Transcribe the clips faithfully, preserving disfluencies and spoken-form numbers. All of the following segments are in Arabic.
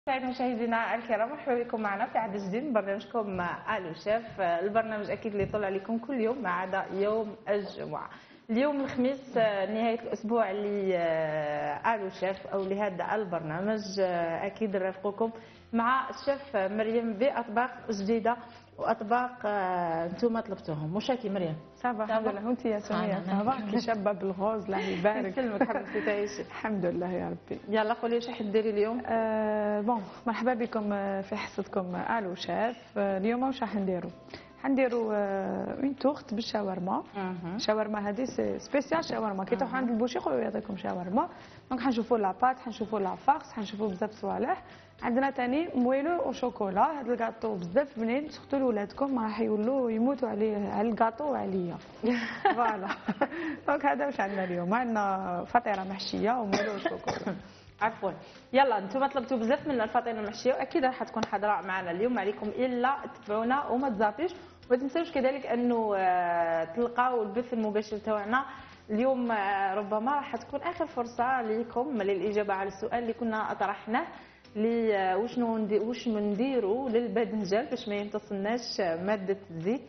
سعيد مشاهدينا الكرام، مرحبا بكم معنا في عدد جديد من برنامجكم الو شيف. البرنامج اكيد اللي يطلع عليكم كل يوم ما عدا يوم الجمعه. اليوم الخميس نهايه الاسبوع اللي الو شيف او لهذا البرنامج اكيد نرافقكم مع الشيف مريم باطباق جديده واطباق انتم طلبتوهم. مشاكي مريم؟ صافا الحمد لله. وانت يا سميه صافا؟ كي شابه بالغوز الله يبارك. يسلمك حبيبتي تعيشي. الحمد لله يا ربي. يلا قولي واش راح ديري اليوم؟ آه بون مرحبا بكم في حصتكم الو شيف. اليوم واش راح نديروا؟ حنديروا اون تورت بالشاورما. شاورما هذه سبيسيال شاورما. كي تروحوا عند البوشي يقولوا يعطيكم شاورما. دونك حنشوفوا لاباط، حنشوفوا لا فارس، حنشوفوا بزاف صوالح. عندنا ثاني مويلو وشوكولا. هذا الكاطو بزاف بنين، سورتو لولادكم راح يولوا يموتوا عليه على الكاطو وعليا. فوالا. دونك هذا واش عندنا اليوم. عندنا فطيره محشيه ومويلو وشوكولا. عفوا. يلا انتم طلبتوا بزاف من الفطيره المحشيه واكيد راح تكون حاضره معنا اليوم. ما عليكم الا تتبعونا وما تزابيش، وما تنساوش كذلك انه تلقاو البث المباشر تاعنا اليوم. ربما راح تكون اخر فرصه لكم للاجابه على السؤال اللي كنا طرحناه لي وشنو وشنو نديروا للباذنجان باش ما يمتصناش ماده الزيت.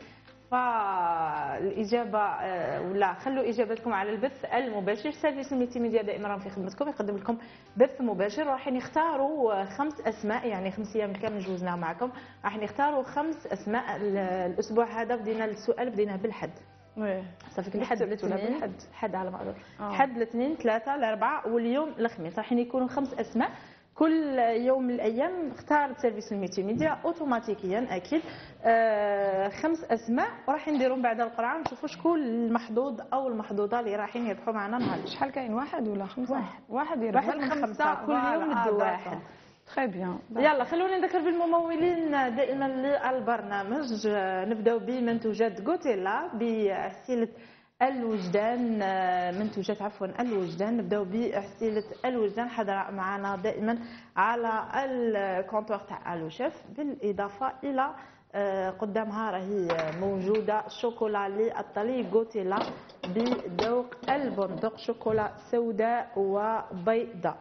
فالاجابه ولا خلوا اجابتكم على البث المباشر. سيرفيس الميتي ميديا دائما راهم في خدمتكم، يقدم لكم بث مباشر. راح نختاروا خمس اسماء، يعني خمس ايام كامل جوزناها معكم. راح نختاروا خمس اسماء. الاسبوع هذا بدينا السؤال بدينا بالحد. وي صافي الحد الاثنين بالحد الحد على ما اظن. الحد الاثنين ثلاثه الاربعاء واليوم الخميس راح يكونوا خمس اسماء. كل يوم من الايام اختار سيرفيس الميتي ميديا اوتوماتيكيا اكيد آه خمس اسماء، وراح نديرهم بعد القرعه نشوفوا شكون المحظوظ او المحظوظه اللي رايحين يربحوا معنا نهار. شحال كاين؟ واحد ولا خمسه؟ واحد واحد يربح من خمسه. كل يوم ندو واحد. تري بيان. يلا خلونا نذكر بالممولين دائما للبرنامج. نبداو بمنتوجات غوتيلا بسلسله الوجدان. منتوجات عفوا الوجدان. نبداو بسلسله الوجدان حاضره معنا دائما على الكونتور تاع الو شيف، بالاضافه الى قدامها راهي موجوده شوكولا للطلي غوتيلا بذوق البندق، شوكولا سوداء وبيضاء.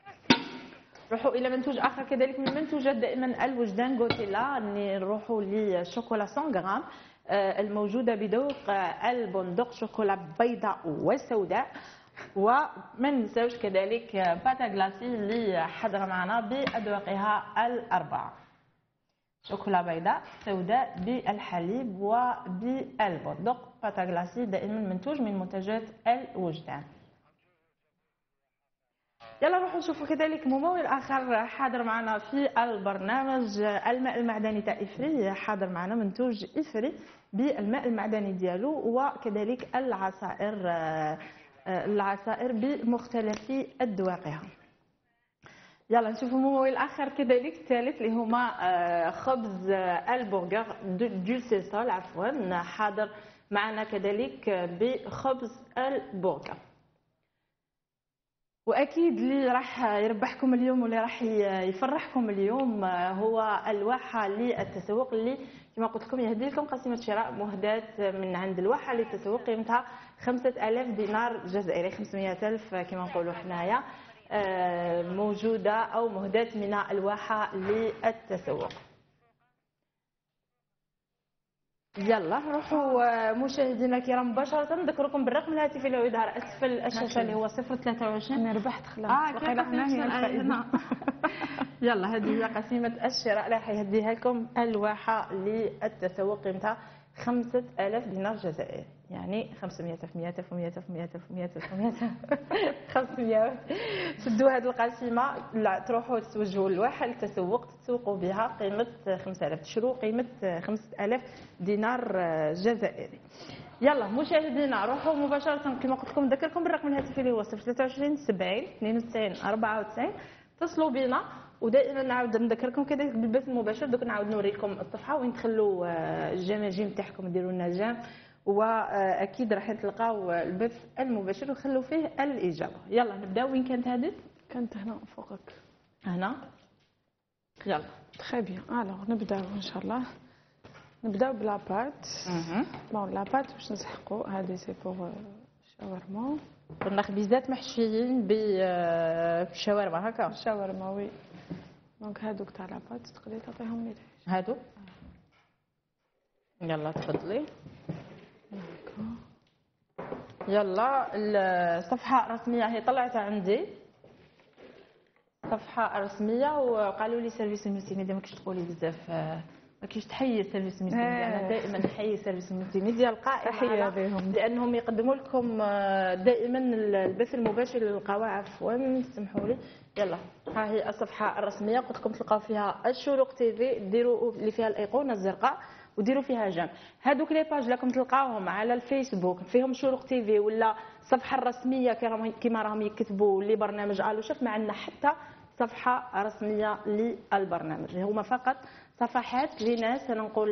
نروحوا الى منتوج اخر كذلك من منتوجات دائما الوجدان غوتيلا. نروحوا لشوكولا مية غرام الموجوده بذوق البندق، شوكولا بيضاء وسوداء. وما ننساوش كذلك باتا غلاسي اللي حضر معنا باذواقها الاربعه، شوكولا بيضاء سوداء بالحليب وبالبندق. باتا غلاسي دائما منتوج من منتجات الوجدان. يلا نروحوا نشوفوا كذلك ممول اخر حاضر معنا في البرنامج. الماء المعدني تاع افري حاضر معنا منتوج افري بالماء المعدني ديالو، وكذلك العصائر العصائر بمختلف اذواقها. يلا نشوفوا ممول اخر كذلك الثالث اللي هما خبز البرجر دو سيسول عفوا حاضر معنا كذلك بخبز البرجر. واكيد اللي راح يربحكم اليوم واللي راح يفرحكم اليوم هو الواحه للتسوق اللي كما قلت لكم يهدي لكم قسيمه شراء مهداه من عند الواحه للتسوق قيمتها خمسة آلاف دينار جزائري، خمسمائة ألف كما نقولوا حنايا، موجوده او مهداه من الواحه للتسوق. يلا نروحوا مشاهدينا الكرام مباشره. نذكركم بالرقم الهاتفي اللي يظهر اسفل الشاشه اللي هو صفر ثلاثة وعشرين. انا ربحت خلاص. اه كيف يلا هذه هي قسيمه الشراء اللي راح يهديها لكم الواحه للتسوق قيمتها خمسة آلاف دينار جزائري، يعني خمسمائة ألف مائة ألف مائة ألف مائة ألف مائة ألف مائة ألف خمسمائة. سدوا هذه القسيمه، لا تروحوا توجهوا للواحه للتسوق تتسوقوا بها قيمه خمسة آلاف، تشروا قيمه خمسة آلاف دينار جزائري. يلا مشاهدينا روحوا مباشره كما قلت لكم. نذكركم بالرقم الهاتفي اللي هو صفر ثلاثة وعشرين سبعين اثنين وتسعين أربعة وتسعين. اتصلوا بنا. ودائما نعاود نذكركم كذلك بالبث المباشر. دوك نعاود نوريكم الصفحه وين تخلوا الجماجم تاعكم ديروا لنا جيم، واكيد راح تلقاو البث المباشر وخلوا فيه الاجابه. يلا نبداو. وين كانت هذه؟ كانت هنا فوقك هنا. يلا تري بيان. الوغ نبداو ان شاء الله. نبداو بلاباط. بون لاباط باش نسحقوا. هذه سي بور شاورما. كنا خبيزات محشيين بالشاورما هكا. شاورما وي. دونك هادوك تاع لاباط تقدري تعطيهم لي هادو. يلا تفضلي. يلا الصفحه الرسميه هي طلعتها عندي، صفحه رسميه، وقالوا لي سيرفيس الملتي ميديا ما كنتش تقولي بزاف، ما كنتش تحيي سيرفيس الملتي ميديا. انا دائما نحيي سيرفيس الملتي ميديا القائمه تحيه لهم لانهم يقدموا لكم دائما البث المباشر للقواعد. عفوا سمحوا لي. يلا ها هي الصفحه الرسميه، قلت لكم تلقاو فيها الشروق تي في، ديروا اللي فيها الايقونه الزرقاء وديروا فيها جيم. هذوك لي باج راكم تلقاوهم على الفيسبوك فيهم شروق تي في ولا الصفحه الرسميه كما راهم يكتبوا لي برنامج الو شيف، ما عندنا حتى صفحه رسميه للبرنامج، هما فقط صفحات لناس انا نقول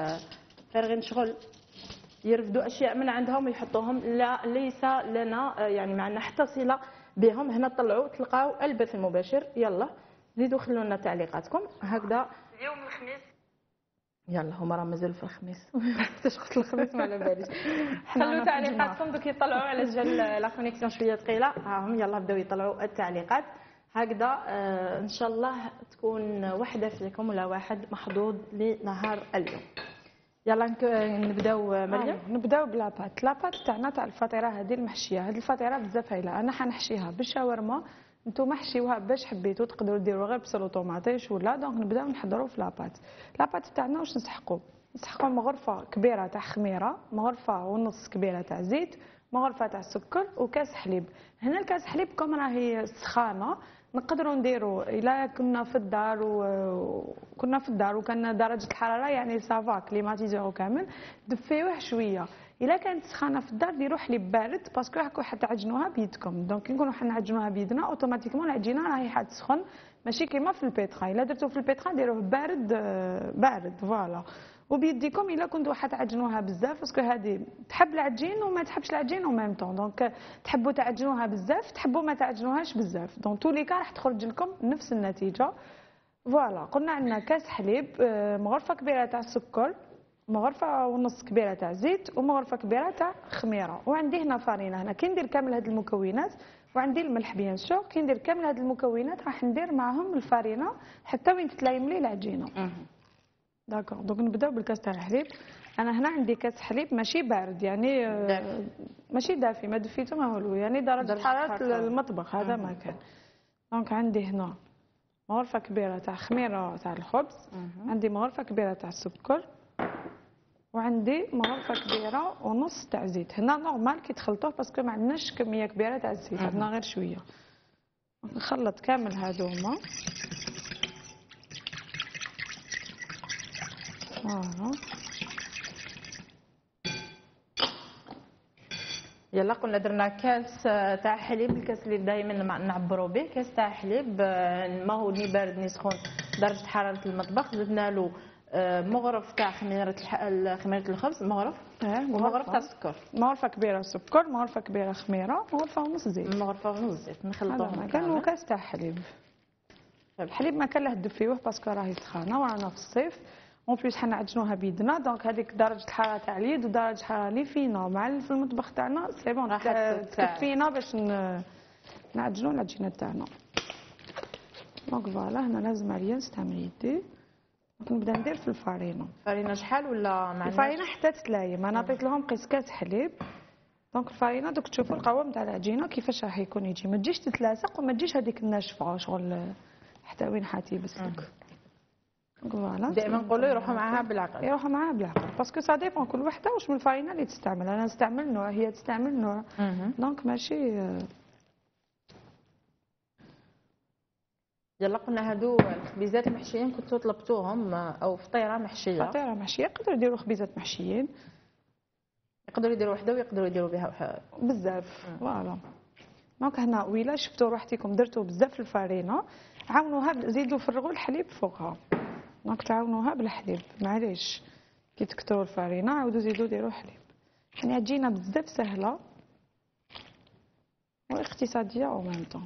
فارغين شغل يرفدوا اشياء من عندهم ويحطوهم، لا ليس لنا يعني ما عندنا حتى صله بهم. هنا طلعوا تلقاو البث المباشر. يلا زيدوا خلوا لنا تعليقاتكم هكذا. اليوم الخميس، يلا هما راه مازال في الخميس حتى قلت الخميس ما على باليش. خلوا تعليقاتكم دوك يطلعوا على جال لا كونيكسيون شويه ثقيله. هاهم يلا بداو يطلعوا التعليقات هكذا. آه ان شاء الله تكون وحده فيكم ولا واحد محظوظ لنهار اليوم. يلا نبداو مريم. آه. نبداو بلاباط. لاباط تاعنا تاع الفطيره هذه المحشيه، هذه الفطيره بزاف هايله. انا حنحشيها بالشاورما، نتوما حشيوها باش حبيتو، تقدروا ديروا غير بصل وطوماطيش ولا. دونك نبداو نحضروا في لاباط. لاباط تاعنا واش نسحقوا؟ نسحقوا مغرفه كبيره تاع خميره، مغرفه ونص كبيره تاع زيت، مغرفه تاع السكر وكاس حليب. هنا الكاس حليب كوم راهي سخانه نقدروا نديروا الا كنا في الدار وكنا في الدار وكان درجه الحراره يعني سافا كليماتيزيرو كامل، دفيوه شويه. الا كانت سخانه في الدار ديروا حليب بارد باسكو راكم حتعجنوها بيدكم. دونك كي نكونوا حنعجنوها بيدنا اوتوماتيكمون العجينه راهي حتسخن، ماشي كيما في البيترا. الا درتو في البيترا ديروه بارد بارد فوالا. وبيديكم الا كنتو حتعجنوها بزاف باسكو هذه تحب العجين وما تحبش العجين او ميم طون. دونك تحبوا تعجنوها بزاف، تحبوا ما تعجنوهاش بزاف، دونك تو لي كا راح تخرج لكم نفس النتيجه. فوالا قلنا عندنا كاس حليب، مغرفه كبيره تاع السكر، مغرفه ونص كبيره تاع زيت، ومغرفه كبيره تاع خميره. وعندي هنا فارينه. هنا كي ندير كامل هاد المكونات وعندي الملح بيان سور، كي ندير كامل هاد المكونات راح ندير معاهم الفارينه حتى وين تتلايم لي العجينه. داكور. دونك نبداو بالكاس تاع الحليب. انا هنا عندي كاس حليب ماشي بارد يعني دافي. ماشي دافي، ما دفيتو ما والو، يعني درجه حراره المطبخ هذا ما كان. دونك عندي هنا مغرفه كبيره تاع خميره تاع الخبز، عندي مغرفه كبيره تاع السكر، وعندي مغرفه كبيره ونص تاع زيت. هنا نورمال كي تخلطوه باسكو ما عندناش كميه كبيره تاع الزيت، عندنا غير شويه. نخلط كامل هذوما. فوالا. يلا قلنا درنا كاس تاع حليب، الكاس اللي دائما نعبروا به كاس تاع حليب، ماهو ني بارد ني سخون درجه حراره المطبخ. زدنا له مغرف تاع خميره خميره الخبز، مغرف ومغرف تاع السكر، مغرفه كبيره سكر، مغرفه كبيره خميره، مغرفه ونص زيت، مغرفه ونص زيت. نخلطوهم كانوا كاس تاع حليب. الحليب ما كان له دفيوه باسكو راهي سخانه ورانا في الصيف اون بليس حنعجنوها بيدنا. دونك هذيك درجه الحراره تاع اليد ودرجه الحراره اللي فينا مع في المطبخ تاعنا سي بون تكفينا باش نعجنوا العجينه تاعنا. دونك فوالا هنا لازم عليا نستعمل يدي. دونك نبدا ندير في الفارينه. الفارينه شحال ولا مع الفارينه حتى تتلايم. انا عطيت لهم قيس كاس حليب. دونك الفارينه دوك تشوفوا القوام تاع العجينه كيفاش راح يكون يجي، ما تجيش تتلاصق وما تجيش هذيك الناشفه شغل حتى وين حاتي بسلك. فوالا دائما نقولوا يروحوا معاها بالعقل، يروحوا معاها بالعقل باسكو سا ديبون كل وحده واش من الفارينه اللي تستعمل. انا نستعمل نوع، هي تستعمل نوع. دونك ماشي. يلا قلنا هادو الخبيزات المحشيين كنتو طلبتوهم او فطيره محشيه. فطيره محشيه يقدروا يديروا خبيزات محشيين، يقدروا يديروا وحده ويقدروا يديروا بها بزاف. فوالا دونك هنا ويلا شفتوا روحتكم درتوا بزاف الفارينه، عاونوها زيدوا فرغوا الحليب فوقها. دونك تعاونوها بالحليب معليش كي تكثروا الفارينه عاودوا زيدوا ديروا حليب. يعني عجينه بزاف سهله واقتصاديه او ميم طون.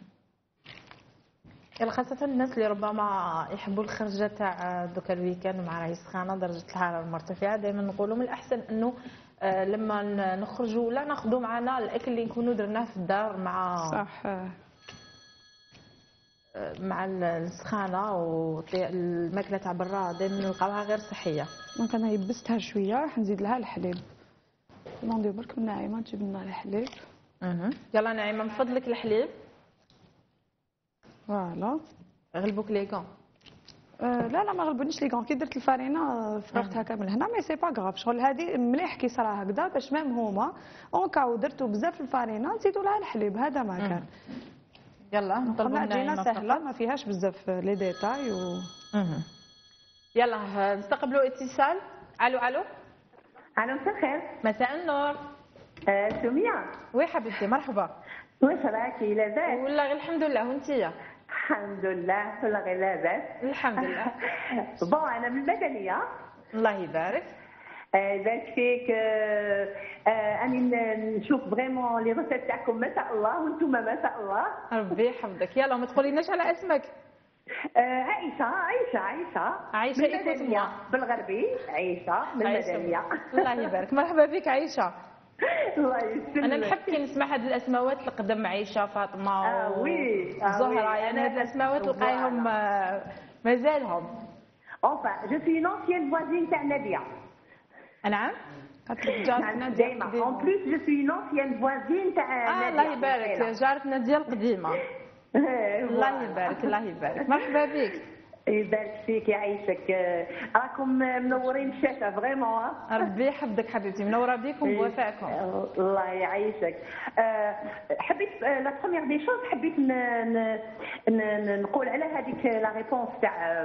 يلا خاصه الناس اللي ربما يحبوا الخرجه تاع دوكا الويكاند مع راهي سخانه درجه الحراره المرتفعه، دائما نقولوا من الاحسن انه لما نخرجوا ولا ناخذوا معنا الاكل اللي نكونوا درناه في الدار مع صح مع السخانه والماكله تاع برا دائما نلقاوها غير صحيه. دونك انا يبستها شويه راح نزيد لها الحليب. نوضي برك الناعمه تجيب لنا الحليب. اها يلا ناعمه من فضلك الحليب. فوالا غلبوك لي كون. أه لا لا ما غلبونيش لي كون كي درت الفارينه فرغتها كامل هنا مي سي با غاف شغل هذه مليح كي صرا هكذا باش ميم هما اون كاو درتو بزاف الفارينه نزيدوا لها الحليب هذا ما كان. يلا نطلبوا العجينه سهله ما فيهاش بزاف لي ديتاي و اها يلا نستقبلوا اتصال. الو الو الو مساء الخير. مساء النور. آه سمية. وي حبيبتي مرحبا. واش راكي لاباس؟ والله غير الحمد لله وانتيا؟ الحمد لله والله غير لاباس. الحمد لله. بون انا من المدنيه. الله يبارك. يبارك فيك. اني نشوف فريمون لي روسيت تاعكم ما شاء الله وانتم ما شاء الله. ربي يحفظك. يلا ما تقوليناش على اسمك. عائشه عائشه عائشه عائشه من المدنيه بالغربي. عائشه من المدنيه. الله يبارك. مرحبا بك عائشه. الله يسلمك. انا نحب كي نسمع هذه الاسماوات القدم عائشه فاطمه اه وي زهره يعني هذه الاسماوات تلقايهم مازالهم. Enfin, je suis une ancienne voisine تاع ناديه. نعم. دايما. En plus, je suis une ancienne voisine تاع ناديه. الله يبارك جارتنا ديال القديمه. الله يبارك الله يبارك. مرحبا بك. يبارك فيك يعيشك. راكم منورين الشاشه فريمون. ربي يحفظك حبيبتي منوره بيكم بوفائكم. الله يعيشك. حبيت لا بروميير دي شوز حبيت نقول على هذيك لا ريبونس تاع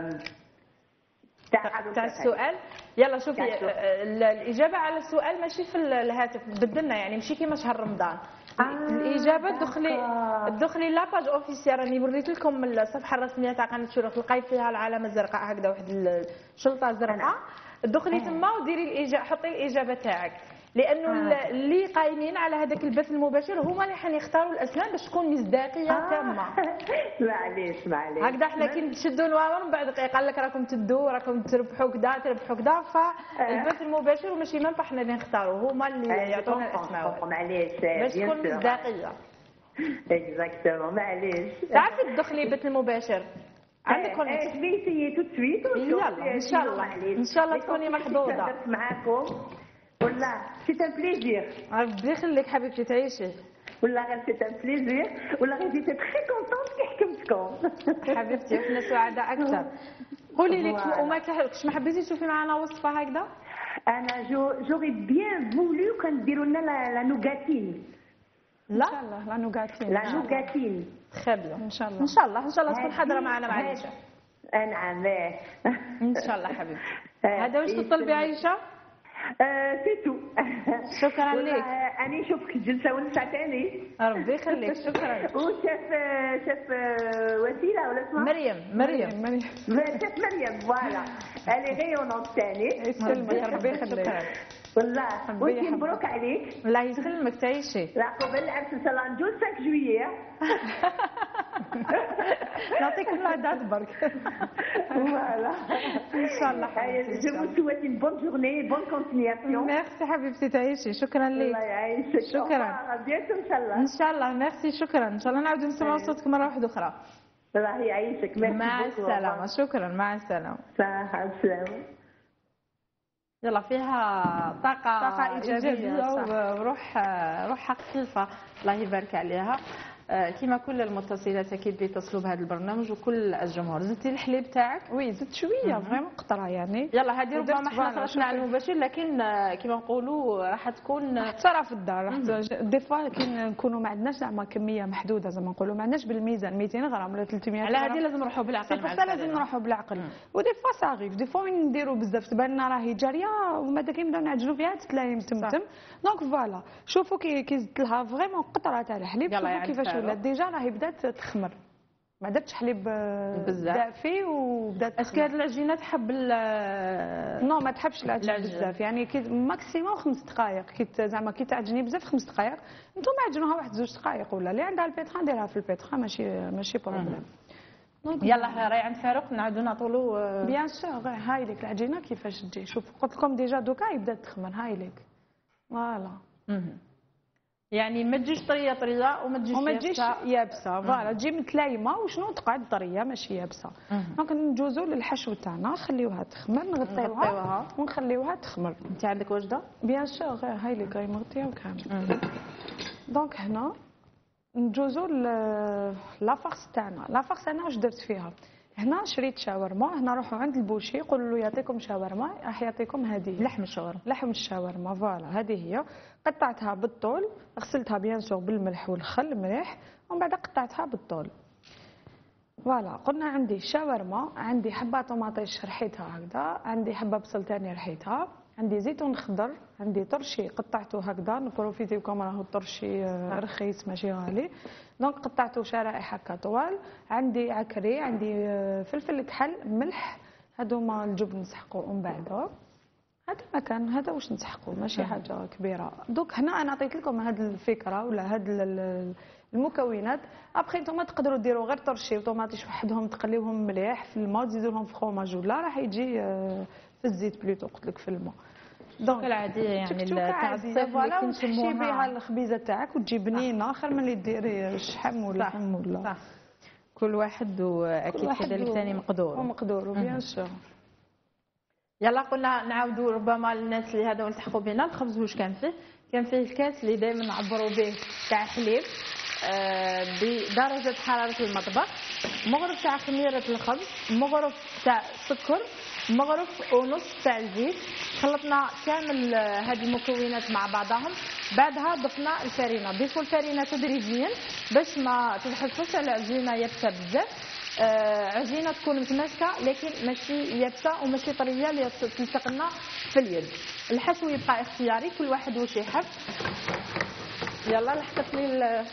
تاع السؤال. يلا شوفي الاجابه على السؤال ماشي في الهاتف بدلنا يعني ماشي كيما شهر رمضان. آه الاجابه دخلي دخلي لاباج اوفيسيال راني وريت لكم الصفحه الرسميه تاع قناه شروق تلقاي فيها العلامه الزرقاء هكذا واحد الشلطه زرقاء دخلي تما وديري الاجابه حطي الاجابه تاعك لانه آه. اللي قايمين على هذاك البث المباشر هما اللي حنختاروا الاسماء باش تكون مصداقيه آه. تامه. معليش معليش هكذا حنا كي نشدوا الواو من بعد قال لك راكم تدوا راكم تربحوا كذا تربحوا كذا فالبث المباشر وماشي مام حنا اللي نختاروا هما اللي يعطونا الاسماء معليش باش تكون مصداقيه. اكزاكتومون معليش. تعرفي تدخلي البث المباشر عندك كونيكت. جو في سيي تو سويت. يلا ان شاء الله ان شاء الله تكوني محظوظه. معاكم والله سي ان بليزير. ربي يخليك حبيبتي تعيشي. والله غير سي ان بليزير والله غير جيت تري كونطونت كي حكمتكم. حبيبتي احنا سعداء اكثر. قولي لي وما كاش ما حبيتي تشوفي معنا وصفه هكذا؟ انا جو جوري بيان فولو كان ديروا لنا لا نوغاتين. لا ان شاء الله لا نوغاتين. لا نوغاتين خابله ان شاء الله ان شاء الله ان شاء الله تكون حاضره معنا مع عائشه. نعم ان شاء الله حبيبتي. هذا واش تطلبي عائشه؟ سي تو. شكرا لك. انا نشوفك جلسه ونسعى ثاني. ربي يخليك شكرا. وشاف شاف وسيله ولا اسمها مريم مريم مريم شاف مريم فوالا الي غيونونت ثاني. يسلمك ربي يخليك. والله وانتي مبروك عليك. الله يسلمك تعيشي. لا قبل العرس ان شاء الله نجوز خمسة جويلية. نعطيكم العداد برك. فوالا ان شاء الله حبيبتي. جو vous souhaite une bonne journée bonne continuation. ميرسي حبيبتي تعيشي شكرا لك. الله يعيشك. شكرا. بيانتو ان شاء الله. ان شاء الله ميرسي شكرا ان شاء الله نعاودوا نسمعوا صوتك مره واحده اخرى. الله يعيشك. مع السلامه. شكرا مع السلامه. مع السلامه. يلا فيها طاقة طاقة إيجابية وروح روح خفيفة الله يبارك عليها. كما كل المتصلات اكيد بيتصلوا بهذا البرنامج وكل الجمهور. زدتي الحليب تاعك؟ وي زدت شويه فريمون قطره يعني. يلا هذه ربما احنا خرجنا على المباشر لكن كما نقولوا راح تكون ترى في الدار راح دي فوا كي نكونوا ما عندناش زعما كميه محدوده زعما نقولوا ما عندناش بالميزان مئتين غرام ولا ثلاثمية غرام. على هذه لازم نروحوا بالعقل. مع السلامه لازم نروحوا بالعقل. ودي فوا صاغيف دي فوا نديروا بزاف تبان لنا راهي جاريه وما داك نبداو نعجلوا فيها تتلايم تمتم. دونك فوالا شوفوا كي كي زدت لها فريمون قطره تاع الحليب شوفوا كيفاش ولات ديجا راهي بدات تخمر ما درتش حليب دافي وبدات. اسكو هاد العجينه تحب نو ما تحبش العجين بزاف يعني كي ماكسيموم خمس دقائق كي زعما كي تعجني بزاف خمس دقائق نتوما عجنوها واحد زوج دقائق ولا اللي عندها البيتخا نديرها في البيتخا ماشي ماشي بروبليم. يلا راهي عند فاروق نعاودو نعطولو بيان سور. هاي لك العجينه كيفاش تجي شوف قلت لكم ديجا دوكا يبدا تخمر هاي لك فوالا. يعني ما تجيش طريه طريه وما تجيش وما تجيش يابسه. يابسه فوالا تجي متلايمه وشنو تقعد طريه ماشي يابسه. دونك نجوزو للحشو تاعنا نخليوها تخمر نغطيوها ونخليوها تخمر. انت عندك وجده؟ بيان سور هاي اللي كاي مغطيه وكامل. دونك هنا نجوزو لافارس تاعنا. لافارس انا واش درت فيها؟ هنا شريت شاورما، هنا روحوا عند البوشي قولوا له يعطيكم شاورما راح يعطيكم هذه لحم الشاورما. لحم الشاورما فوالا هذه هي. قطعتها بالطول، غسلتها بيان سور بالملح والخل مليح ومن بعد قطعتها بالطول. فوالا قلنا عندي شاورما، عندي حبه طوماطيش رحيتها هكذا، عندي حبه بصل ثاني رحيتها، عندي زيتون خضر، عندي طرشي قطعته هكذا نبروفيتي كم راهو الطرشي رخيص ماشي غالي. دونك قطعته شرائح هكا طوال. عندي عكري، عندي فلفل كحل، ملح، هذوما الجبن نسحقوا ومن بعد هذا المكان هذا واش نسحقوا ماشي حاجه كبيره. دوك هنا انا عطيت لكم هذه الفكره ولا هذه المكونات. ابخي نتوما تقدروا ديروا غير طرشي وطوماطيش وحدهم تقليوهم مليح في الماء تزيدوا لهم فخوماج ولا راح يجي في الزيت بليتو قلت لك في الماء. دونك العاديه يعني تاع الصيف اللي كنسموها تحشي بها الخبيزه تاعك وتجي بنينه خير من اللي ديري الشحم ولا لحم ولا صح. كل واحد واكيد كذلك ثاني مقدور ومقدور بيان سور. يلا قلنا نعاودوا ربما للناس اللي هذا والتحقوا بنا الخبز واش كان فيه. كان فيه الكاس اللي دائما نعبروا به تاع حليب آه بدرجه حراره المطبخ، مغرف تاع خميره الخبز، مغرف تاع سكر، مغرف ونص تاع الزيت. خلطنا كامل هذه المكونات مع بعضهم، بعدها ضفنا الفرينه. ضيفوا الفرينه تدريجيا باش ما تتحسوش على عجينه يابسه بزاف. آه عجينه تكون متماسكه لكن ماشي يابسه وماشي طريه اللي تلصق لنا في اليد. الحشو يبقى اختياري كل واحد واش يحب. يلا لحقت لي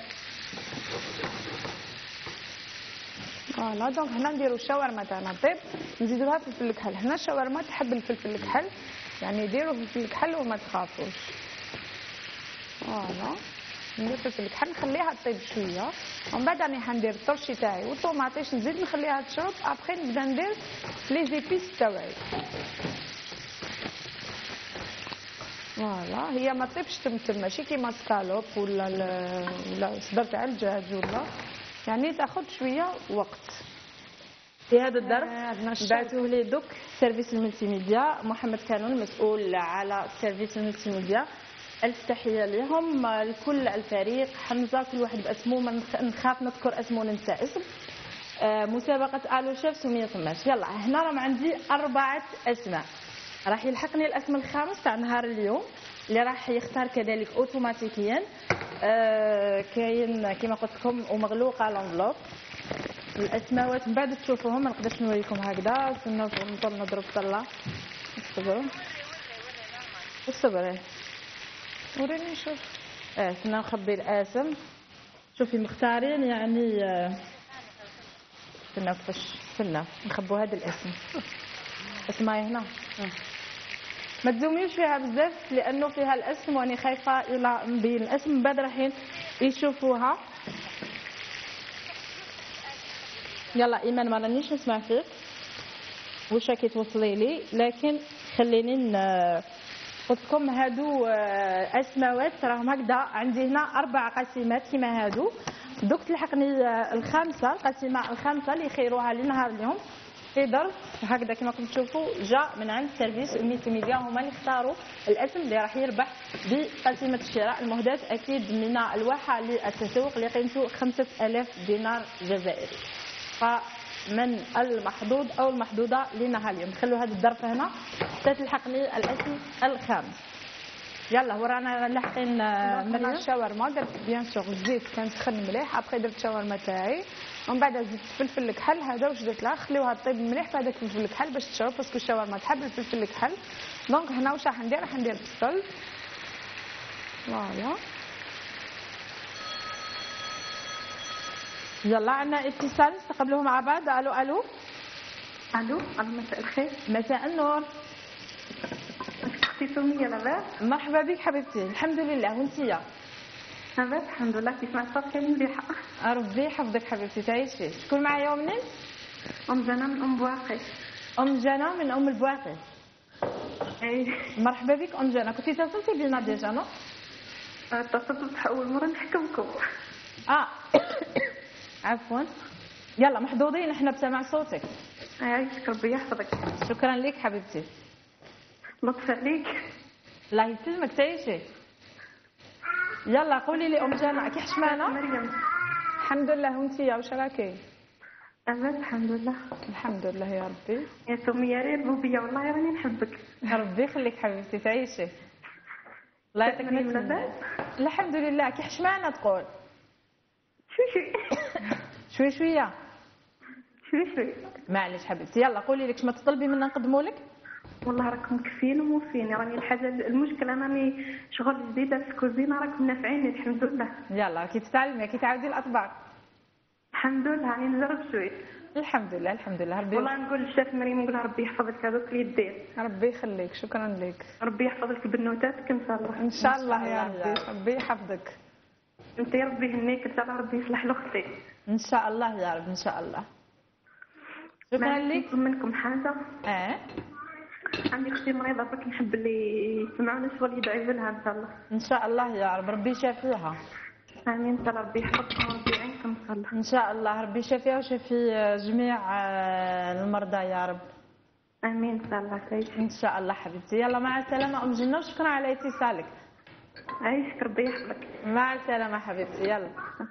فوالا. دونك هنا نديرو الشاورما تاعنا طيب نزيدو لها فلفل الكحل. هنا الشاورما تحب الفلفل الكحل يعني ديروا فلفل الكحل وما تخافوش. فوالا ندير فلفل الكحل نخليها طيب شويه ومن بعد راني حندير الطرشي تاعي والطوماطيش نزيد نخليها تشرب. ابخي نبدا ندير لي زيبيس تاعي. فوالا هي ما طيبش تمتم ماشي كيما سكالوب ولا ولا صدر تاع الدجاج ولا يعني تاخذ شويه وقت. في هذا الظرف بعثوه لي دوك سيرفيس الملتي ميديا. محمد كانون مسؤول على سيرفيس الملتي ميديا. الف تحيه لهم لكل الفريق. حمزه كل واحد باسمه ما نخاف نذكر اسمه وننسى اسم. آه مسابقه الو شيف سميه طماش. يلا هنا راهم عندي اربعه اسماء. راح يلحقني الاسم الخامس تاع نهار اليوم اللي راح يختار كذلك اوتوماتيكيا. آه كاين كما قلت لكم ومغلوقه لونفلوب. الاسماوات من بعد تشوفوهم ما نقدرش نوريكم هكذا كنا نضل نضرب طله. اصبروا اصبروا وريني شوف. اه كنا نخبي الاسم. شوفي مختارين يعني آه كنا كيفاش كنا نخبوا هذا الاسم. اسمعي هنا ما تزوميوش فيها بزاف لانه فيها الاسم واني خايفه الى نبين الاسم من بعد رايحين يشوفوها. يلا ايمان ما رانيش نسمع فيك واش راكي توصلي لي لكن خليني قلت لكم هادو اسماوات راهم هكذا. عندي هنا اربع قسيمات كيما هادو. دوك تلحقني الخامسه القسيمه الخامسه اللي يخيروها لنهار اليوم في ظرف هكذا كما راكم تشوفوا جاء من عند سيرفيس الملتي ميديا. هما اللي اختاروا الاسم اللي راح يربح بقسيمه الشراء المهداه اكيد من الواحه للتسوق اللي قيمته خمسة آلاف دينار جزائري. فمن المحظوظ او المحظوظه لنهار اليوم نخلوا هذا الظرف هنا حتى تلحقني الاسم الخامس. يلا ورانا لاحقين مريم. الشاورما درت بيان سور الزيت كان سخن مليح. ابخي درت الشاورما تاعي ومن بعد زدت فلفل الكحل. هذا واش درت لها خليوها طيب مليح في هذاك الفلفل الكحل باش تشرب باسكو الشاورما تحب الفلفل الكحل. دونك هنا واش راح ندير راح ندير بصل. فوالا يلا عندنا اتصال نستقبلوه مع بعض. الو الو الو الو مساء الخير. مساء النور. اختي سميه لاباس؟ مرحبا بك حبيبتي. الحمد لله وانتيا؟ لاباس الحمد لله. كيف ما صار كان مليحه. ربي يحفظك حبيبتي تعيشي. شكون معايا ومنين؟ ام جنى من ام بواقي. ام جنى من ام البواقي. اي مرحبا بك ام جنى. كنتي اتصلتي بينا ديجا نو؟ تصدق أول مرة نحكمكم. اه عفوا. يلا محظوظين احنا بسمع صوتك. يعيشك ربي يحفظك. شكرا لك حبيبتي. لطف عليك. الله يسلمك تعيشي. يلا قولي لي ام جانا كي حشمانه؟ مريم. الحمد لله. وانتي واش راكي؟ أنا الحمد لله. الحمد لله يا ربي. يا سمية ريت بوبيا والله راني نحبك. ربي يخليك حبيبتي تعيشي. الله يعطيك لاباس. الحمد لله. كي حشمانه تقول؟ شوي شوي. شوي شويه. شوي شوي. معليش حبيبتي. يلا قولي لك شما تطلبي منا نقدموا لك؟ والله راكم مكفين وموفين. راني الحاجه المشكله راني شغل جديده في الكوزينه راكم نافعيني الحمد لله. يلا كي تتعلمي كي تعاودي الاطباق. الحمد لله راني نجرب شوي. الحمد لله الحمد لله. ربي والله نقول للشيف مريم نقول ربي يحفظك هذوك اليدين. ربي يخليك. شكرا لك. ربي يحفظك بنوتاتك ان شاء الله. ان شاء الله يا ربي. ربي يحفظك. انت يا ربي يهنيك ان شاء الله. ربي يصلح لاختي ان شاء الله يا رب ان شاء الله. شكرا لك. منكم حاجه؟ اه عندي اختي مريضه برك نحب اللي يسمعونا شغل يدعي لها ان شاء الله. ان شاء الله يا رب. ربي يشافيها. امين. ان شاء الله ربي يحفظكم وربي يعينكم ان شاء الله. ان شاء الله ربي يشافيها ويشافي جميع المرضى يا رب. امين ان شاء الله. تعيش ان شاء الله حبيبتي. يلا مع السلامه ام جنه وشكرا على اتصالك. عايشك ربي يحفظك. مع السلامه حبيبتي. يلا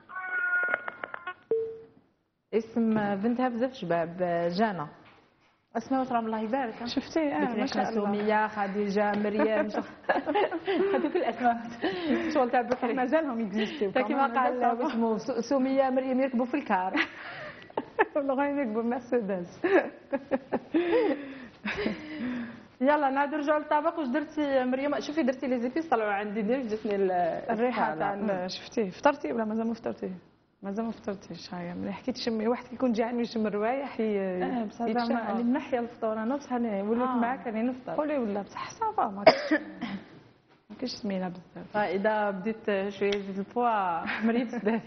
اسم بنتها بزاف شباب جانا. اسماء وترام الله يبارك. شفتي؟ اه ما شاء الله. سمية خديجة مريم هذوك الاسماء شغل تاع بكري مازالهم يكزيستيو كيما قال اسمه سمية مريم يركبوا في الكار ولا غير يركبوا مرسيدس. يلا نعاودو نرجعوا للطبق. واش درتي مريم؟ شوفي درتي لي زيبيس طلعوا عندي ديريكت جاتني الريحه تاع. شفتي فطرتي ولا مازال ما فطرتي؟ مازال ما فطرتيش. هاي ملي حكيت تشمي واحد كيكون جاعان ويشم الروايح اه بصح زعما اللي منحيه الفطور انا بصح انا وليت آه. معاك راني نفطر. قولي ولا بصح صافا ما كاينش ما كاينش سمينه بزاف. اذا بديت شويه زيد البوا مريت بزاف.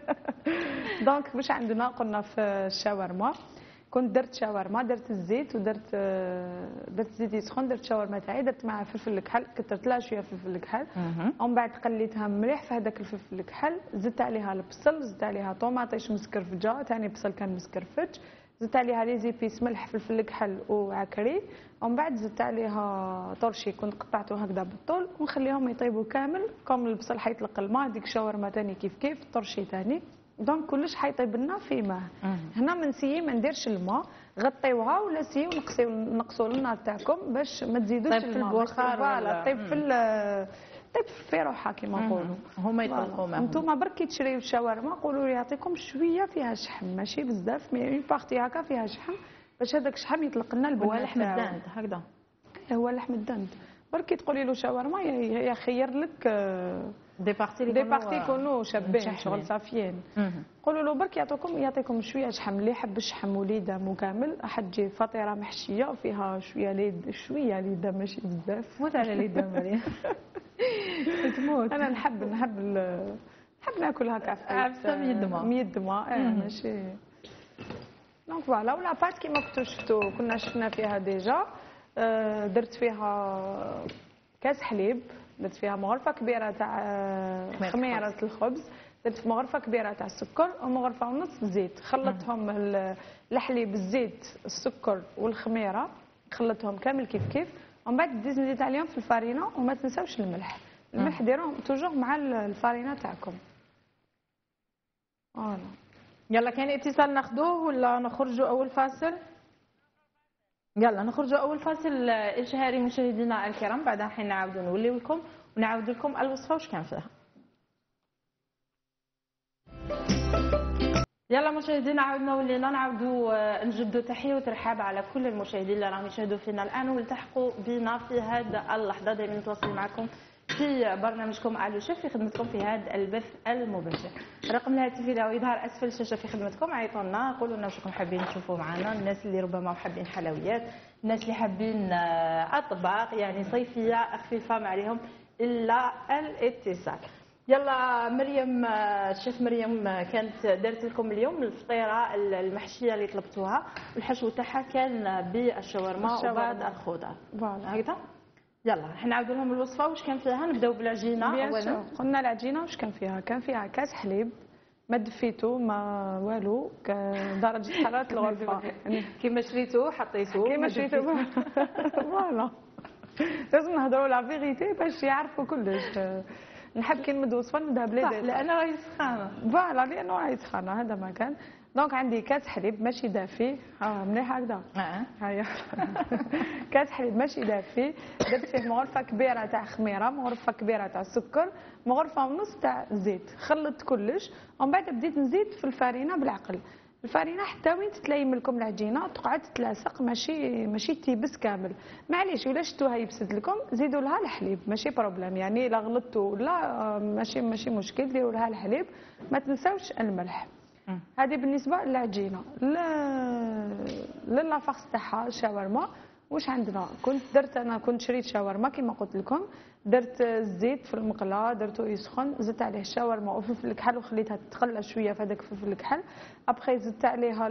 دونك واش عندنا؟ قلنا في الشاورما كنت درت شاورما، درت الزيت ودرت درت زيت يسخن، درت شاورما تاعي درت معها فلفل الكحل، كثرت لها شويه فلفل الكحل ومن بعد قليتها مليح في هذاك الفلفل الكحل، زدت عليها البصل، زدت عليها طوماطيش مسكرفجه ثاني بصل كان مسكرفج، زدت عليها لي زيبيس ملح فلفل الكحل وعكري ومن بعد زدت عليها طرشي كنت قطعته هكذا بالطول ونخليهم يطيبوا كامل. كوم البصل حيطلق الماء ديك الشاورما ثاني كيف كيف الطرشي ثاني. دونك كلش حيطيب لنا في ماء. هنا منسيي ما نديرش الماء، غطيوها ولا سيو نقصيو نقصوا النار تاعكم باش ما تزيدوش طيب في البخار ولا طيب في طيب في روحها كما نقولوا. هما يطلقوا معهم. انتوما برك كي تشريو الشاورما قولوا يعطيكم شويه فيها شحم ماشي بزاف مي بارتي هكا فيها شحم باش هذاك الشحم يطلق لنا البنه. هو لحم الدند هكذا. هو لحم الدند. برك تقولي له شاورما يخير لك دي بارتي دي بارتي يكونوا شابين شغل صافيين. قولوا له برك يعطيكم يعطيكم شويه شحم. اللي يحب الشحم وليده مكامل راح تجي فطيره محشيه وفيها شويه ليد شويه ليده ماشي بزاف. موت على ليده مريم تموت. انا نحب نحب نحب ناكل هكا عفسه ميدمه ميدمه اه ماشي. دونك فوالا ولا بات كيما كنتو شفتوا كنا شفنا فيها ديجا. درت فيها كاس حليب، درت فيها مغرفه كبيره تاع خميره الخبز، درت مغرفه كبيره تاع السكر ومغرفه ونص زيت. خلطتهم الحليب الزيت السكر والخميره خلطتهم كامل كيف كيف ومن بعد ديز نزيد عليهم في الفارينه وما تنساوش الملح. الملح ديروهم توجور مع الفارينه تاعكم. فوالا. يلا كان اتصال ناخذوه ولا نخرجوا اول فاصل؟ يلا نخرجوا اول فاصل اشهاري مشاهدينا الكرام، بعدها حين نعاودوا نوليو لكم ونعاود لكم الوصفه واش كان فيها. يلا مشاهدينا عاودنا ولينا نعاودوا نجدوا تحيه وترحاب على كل المشاهدين اللي راهم يشاهدوا فينا الان والتحقوا بنا في هذه اللحظه. دائما نتواصل معكم في برنامجكم آلو شيف في خدمتكم في هذا البث المباشر. رقم الهاتف اللي يظهر اسفل الشاشه في خدمتكم، عيطوا لنا قولوا لنا واش راكم حابين تشوفوا معنا. الناس اللي ربما حابين حلويات، الناس اللي حابين اطباق يعني صيفيه خفيفه ما عليهم الا الاتصال. يلا مريم الشيف مريم كانت دارت لكم اليوم الفطيره المحشيه اللي طلبتوها، الحشو تاعها كان بالشاورما وبعض الخضار. فوالا هكذا. يلا حنعاودوا لهم الوصفه واش كان فيها. نبداو بالعجينه اولا. قلنا العجينه واش كان فيها؟ كان فيها كاس حليب ما دفيتو ما والو، درجه حراره الغرفه كيما شريتو حطيتو كيما شريتو فوالا. لازم نهضروا لا فيغيتي باش يعرفوا كلش. نحب كي نمد وصفه نبدا بلي ديتاي لانه راهي سخانه. فوالا لانه راهي سخانه هذا ما كان. دونك عندي كاس حليب ماشي دافي. اه مليح هكذا. اه هيا كاس حليب ماشي دافي. درت فيه مغرفه كبيره تاع خميره، مغرفه كبيره تاع سكر، مغرفه ونص تاع زيت. خلطت كلش ومن بعد بديت نزيد في الفارينه بالعقل. الفارينه حتى وين تتلايم لكم العجينه تقعد تتلاصق، ماشي ماشي تيبس كامل. معليش ولا شفتوها يبست لكم زيدوا لها الحليب ماشي بروبليم، يعني الا غلطتوا لا ماشي ماشي مشكل ديروا لها الحليب. ما تنساوش الملح. هذه بالنسبه للعجينه. للافاكس تاعها الشاورما واش عندنا؟ كنت درت انا كنت شريت شاورما كما قلت لكم، درت الزيت في المقله درتو يسخن، زدت عليه الشاورما وفلفل الكحل وخليتها تتقلى شويه في هذاك الفلفل الكحل. ابخي زدت عليها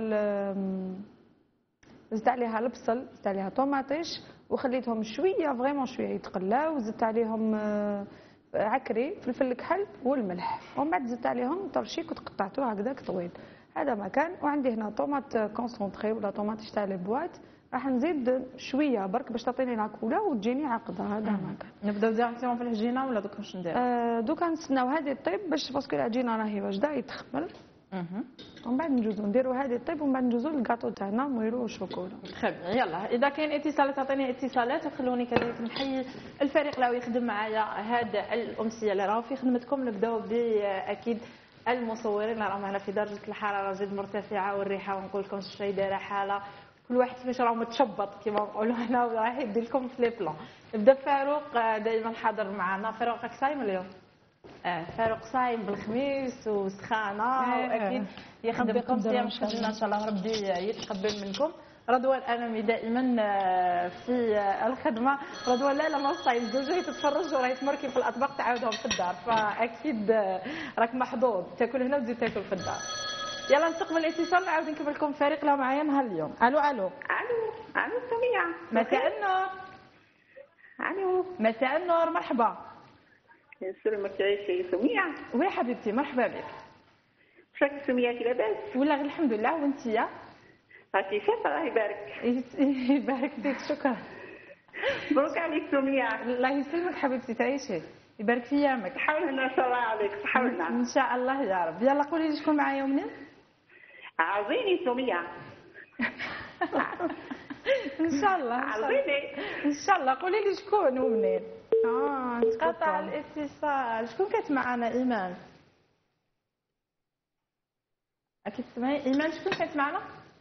زدت عليها البصل، زدت عليها طوماطيش وخليتهم شويه فريمون شويه يتقلاو، وزدت عليهم عكري فلفل الكحل والملح، ومن بعد زدت عليهم طرشيك وتقطعتوه هكذاك طويل. هذا مكان. وعندي هنا طوماط كونسونطري ولا طوماط تاع لي بواط، راح نزيد شويه برك باش تعطيني لاكولا وتجيني عقده. هذا مكان. نبداو ديريكتومون في العجينه ولا دوك واش ندير؟ آه دوكا نستناو هذه طيب باش باسكو العجينه راهي واجده يتخمر. اها ومن بعد نجوزو نديرو هذه طيب ومن بعد نجوزو للكاطو تاعنا نويرو الشوكولا. خير يلا اذا كاين اتصالات اعطيني اتصالات وخلوني كذلك نحيي الفريق اللي راهو يخدم معايا هذا الامسيه اللي راهو في خدمتكم. نبداو باكيد المصورين اللي راهم معنا في درجه الحراره جد مرتفعه والريحه، ونقول لكم شي دايره حاله كل واحد كيفاش راه متشبط كيما نقولوا هنا وراح يدير لكم في لي بلان. نبدا فاروق دائما حاضر معنا. فاروق راك صايم اليوم؟ اه فاروق صايم بالخميس وسخانه واكيد يخدمكم صيام شهرنا ان شاء الله ربي يتقبل منكم. رضوان انامي دائما في الخدمه. رضوان لا لا ما صايم جوجي تتفرج وراهي تمركي في الاطباق تعاودهم في الدار، فاكيد راك محظوظ تاكل هنا وتزيد تاكل في الدار. يلا نستقبل الاتصال نعاود نكمل لكم فريق اللي معايا نهار اليوم. الو الو الو الو سمية. مساء النور. الو مساء النور مرحبا. يسلمك عيشي سمية. وي حبيبتي مرحبا بك. شكرا سمية لاباس؟ والله غير الحمد لله. وانتيا؟ راكي شاطرة الله يبارك. يبارك فيك شكرا. مبروك عليك سمية. الله يسلمك حبيبتي تعيشي يبارك في ايامك. صحة ولنا ان شاء الله عليك. صحة ولنا ان شاء الله يا رب. يلا قولي لي شكون معايا ومنين؟ عاوزيني سمية. ان شاء الله عاوزيني ان شاء الله. قولي لي شكون ومنين؟ اه قطع الاتصال. شكون كانت معنا؟ ايمان. اكيد تسمعي ايمان. شكون كانت معنا؟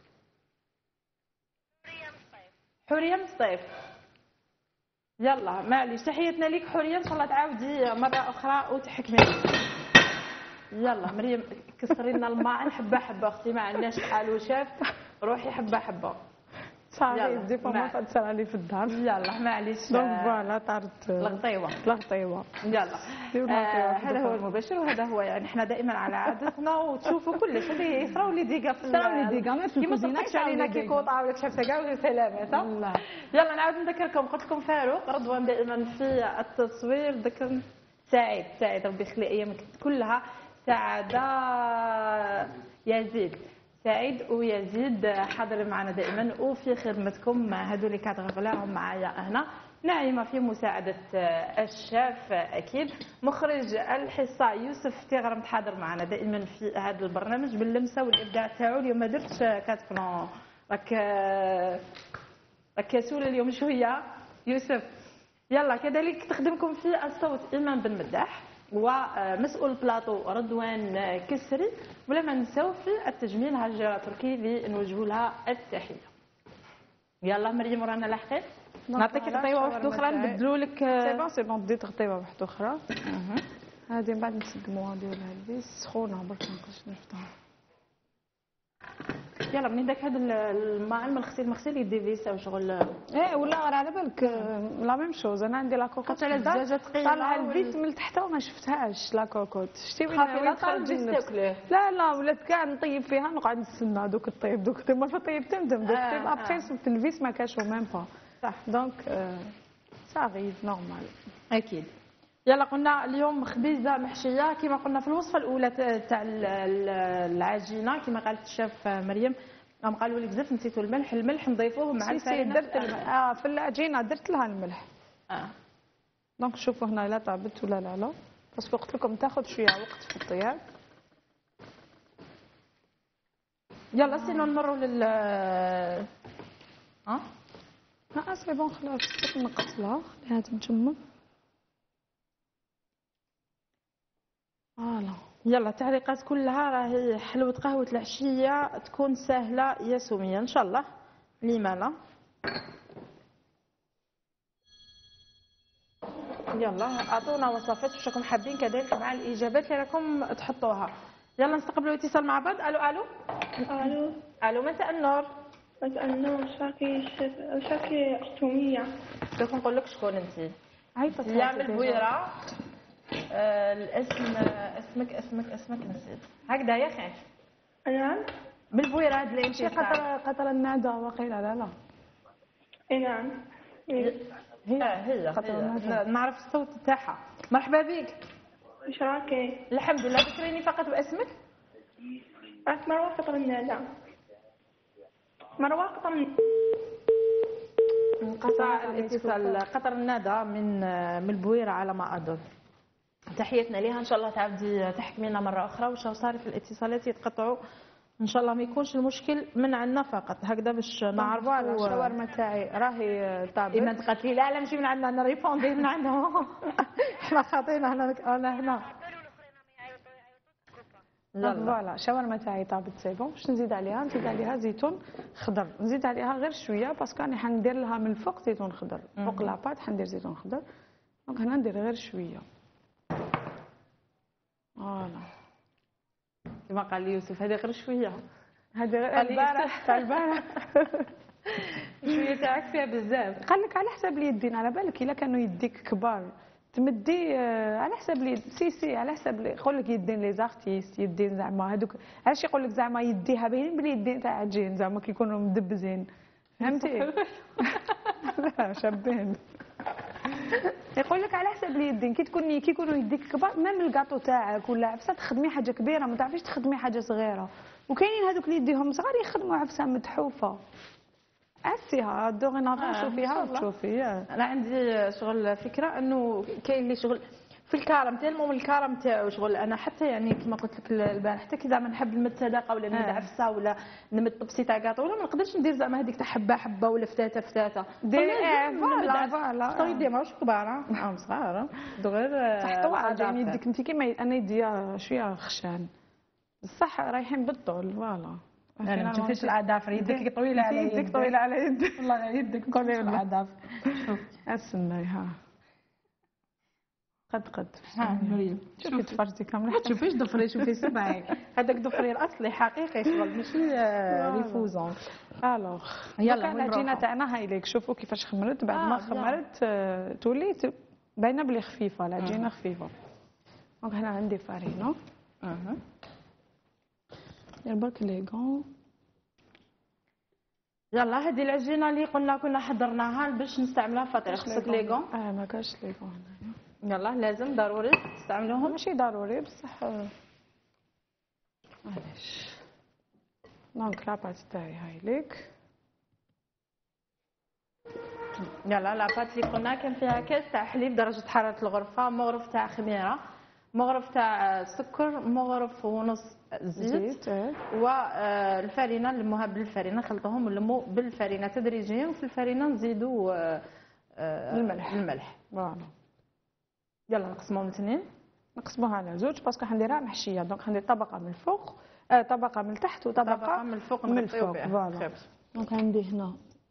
حوريه مصطيف. يلا معليش تحياتنا ليك حوريه، ان شاء الله تعاودي مره اخرى وتحكمي. يلا مريم كسري لنا الماء حبه حبه اختي، ما عندناش حال وشاف روحي حبه حبه. صافي دي فما تصير لي في الدار. يلا معليش دونك فوالا طارت الغطيوه الغطيوه. يلا آه هذا هو المباشر وهذا هو يعني احنا دائما على عادتنا وتشوفوا كلش اللي يصراو لي ديقه في صراو لي ديقه ما في الكوزينه علينا كي كوطا ولا شافت كاع وغير سلامات. يلا نعاود نذكركم قلت لكم فاروق رضوان دائما في التصوير. ذكر سعيد سعيد ربي يخلي ايامك كلها سعاده. يزيد سعيد ويزيد حاضر معنا دائما وفي خدمتكم. هذول كتغفلاهم معايا هنا. ناعمه في مساعده الشاف اكيد. مخرج الحصه يوسف تيغرم حاضر معنا دائما في هذا البرنامج باللمسه والابداع تاعو. اليوم ما درتش كات بلان راك راك كسول اليوم شويه يوسف. يلا كذلك تخدمكم في الصوت ايمان بن مداح ومسؤول بلاطو رضوان كسري. ولا ما نساو في التجميل هاجره تركي اللي نوجهوا لها التحيه. يلا مريم ورانا لاحقين. نعطيك غطيوه واحده اخرى نبدلوا لك. سي بون سي بون ديت غطيوه واحده اخرى. هذه من بعد نسدموها نديروا لها البيس سخونه برك نقص نفتحها. يلا منين داك هذا الماء المغسل مغسل يدي فيسا وشغل. ايه ولا راه على بالك لا ميم شوز. انا عندي لا كوكوط على الدجاجه ثقيله طالعه الفيس من تحت وما شفتهاش لا كوكوط. شتي وين وين خرج تاكله؟ لا لا ولات كاع نطيب فيها نقعد نستنى دوك الطيب دوك تما طيب تمتم دوك الطيب ابخي صبت الفيس ما كاشو ميم با. صح دونك صغير نورمال اكيد. يلا قلنا اليوم خبيزه محشيه كما قلنا في الوصفه الاولى تاع العجينه كما قالت الشيف مريم. هم قالوا لي بزاف نسيتوا الملح، الملح نضيفوه مع الفرينه. درت اه في العجينه درت لها الملح. اه دونك شوفوا هنا لا طابت ولا لا لا، بس قلت لكم تاخذ شويه وقت في الطياب. يلا سينو نمروا لل ها اه سي بون خلاص نقصلها خليها تتجمد. فوالا يلا التعليقات كلها راهي حلوة قهوة العشية تكون سهلة يا سمية ان شاء الله. لما لا. يلا اعطونا وصفات واش راكم حابين كذلك مع الاجابات اللي راكم تحطوها. يلا نستقبلوا اتصال مع بعض. الو الو الو الو مساء النور. مساء النور. شاكي شاكي سمية. دوك نقول لك شكون انت. عيطت يا من البويره. آه الاسم اسمك اسمك اسمك نسيت هكذا يا اخي. نعم من البويره هاد اللي انت قطر قطر النادى وقيل لا لا. اي نعم هي هي, هي. نعرف الصوت تاعها. مرحبا بك. واش راكي؟ الحمد لله. ذكريني فقط باسمك. راك مروه قطر النادى. مروه قطر. انقطع الاتصال. قطر النادى من من البويره على ما اظن. تحياتنا ليها ان شاء الله تعاودي تحكمينا مره اخرى. واش صار في الاتصالات يتقطعوا ان شاء الله ما يكونش المشكل من عندنا فقط هكذا باش نعرفوا على الشاورما تاعي راهي طابت. ايمان قالت لي لا لا ماشي من عندنا انا ريبوندي من عندهم. احنا خاطينا هنا انا هنا. فوالا الشاورما تاعي طابت سي بون. باش نزيد عليها نزيد عليها زيتون خضر. نزيد عليها غير شويه باسكو راني حندير لها من الفوق زيتون خضر. فوق لاباط حندير زيتون خضر. دونك هنا ندير غير شويه. فوالا كما قال لي يوسف هذه غير شويه. هذه غير البارح تاع البارح. شويه تاعك فيها بزاف. قال لك على حساب اليدين. على بالك الا كانوا يديك كبار تمدي على حساب اليد. سي سي على حساب يقول لك يدين لي زارتيست يدين زعما هذوك. علاش يقول لك زعما يديها باينين بلي يدين تاع عجين زعما كيكونوا مدبزين فهمتي. لا شابين. يقول لك على حسب اليدين كي تكوني كي يكونوا يديك كبار ميم الكاطو تاعك ولا عفسه تخدمي حاجه كبيره ما تعرفيش تخدمي حاجه صغيره. وكاينين هذوك اللي يديهم صغار يخدموا عفسه مدحوفه. اسيها دوغي نافون شوفيها وتشوفي. انا عندي شغل فكره انه كاين اللي شغل في الكرم تالمو من الكرم تاعو شغل. انا حتى يعني كما قلت لك البارح حتى كي زعما نحب نمد صداقه ولا نمد عفسه ولا نمد طبسي تاع كاطو ولا ما نقدرش ندير زعما هذيك تاع حبه حبه ولا فتاته فتاته. دير فوالا فوالا خطري يدي ماهوش كبار اه صغار دغيا تحطوا على يديك انت كيما انا يديا شويه خشان بصح رايحين بالطول. فوالا انا ما شفتش العذافر. يدك طويله على يدك. يدك طويله على يدك والله يدك كلها العذافر. شوف استني ها قد قد ها مريم شوفي تفرجتي كامله. تشوفيش ضفري شوفي سبعي. هذاك ضفري الاصلي حقيقي شغل ماشي ريفوزون. الوغ يلا العجينه تاعنا هاي ليك. شوفوا كيفاش خمرت. بعد ما خمرت تولي باينه بلي خفيفه العجينه خفيفه. دونك هنا عندي فارينه. اها دير برك ليغون. يلا هذه العجينه اللي قلنا كنا حضرناها باش نستعملها فطير. خصك ليغون. اه ما كاش ليغون هنايا. يلا لازم ضروري تستعملوهم. ماشي ضروري بصح معليش. دونك لاباط تاعي هاي ليك. يلا لاباط اللي قلنا كان فيها كاس تاع حليب درجه حراره الغرفه، مغرف تاع خميره، مغرف تاع سكر، مغرف ونص زيت, زيت. والفارينه نلموها بالفارينه نخلطوهم ونلمو بالفارينه تدريجيا. وفي الفارينه نزيدوا الملح. الملح فوالا. يلا نقسموهم الاثنين. نقسموها على زوج باسكو حنديرها محشيه. دونك حندير طبقه من الفوق آه طبقه من التحت وطبقه طبقة من الفوق من الفوق. فوالا. دونك عندي هنا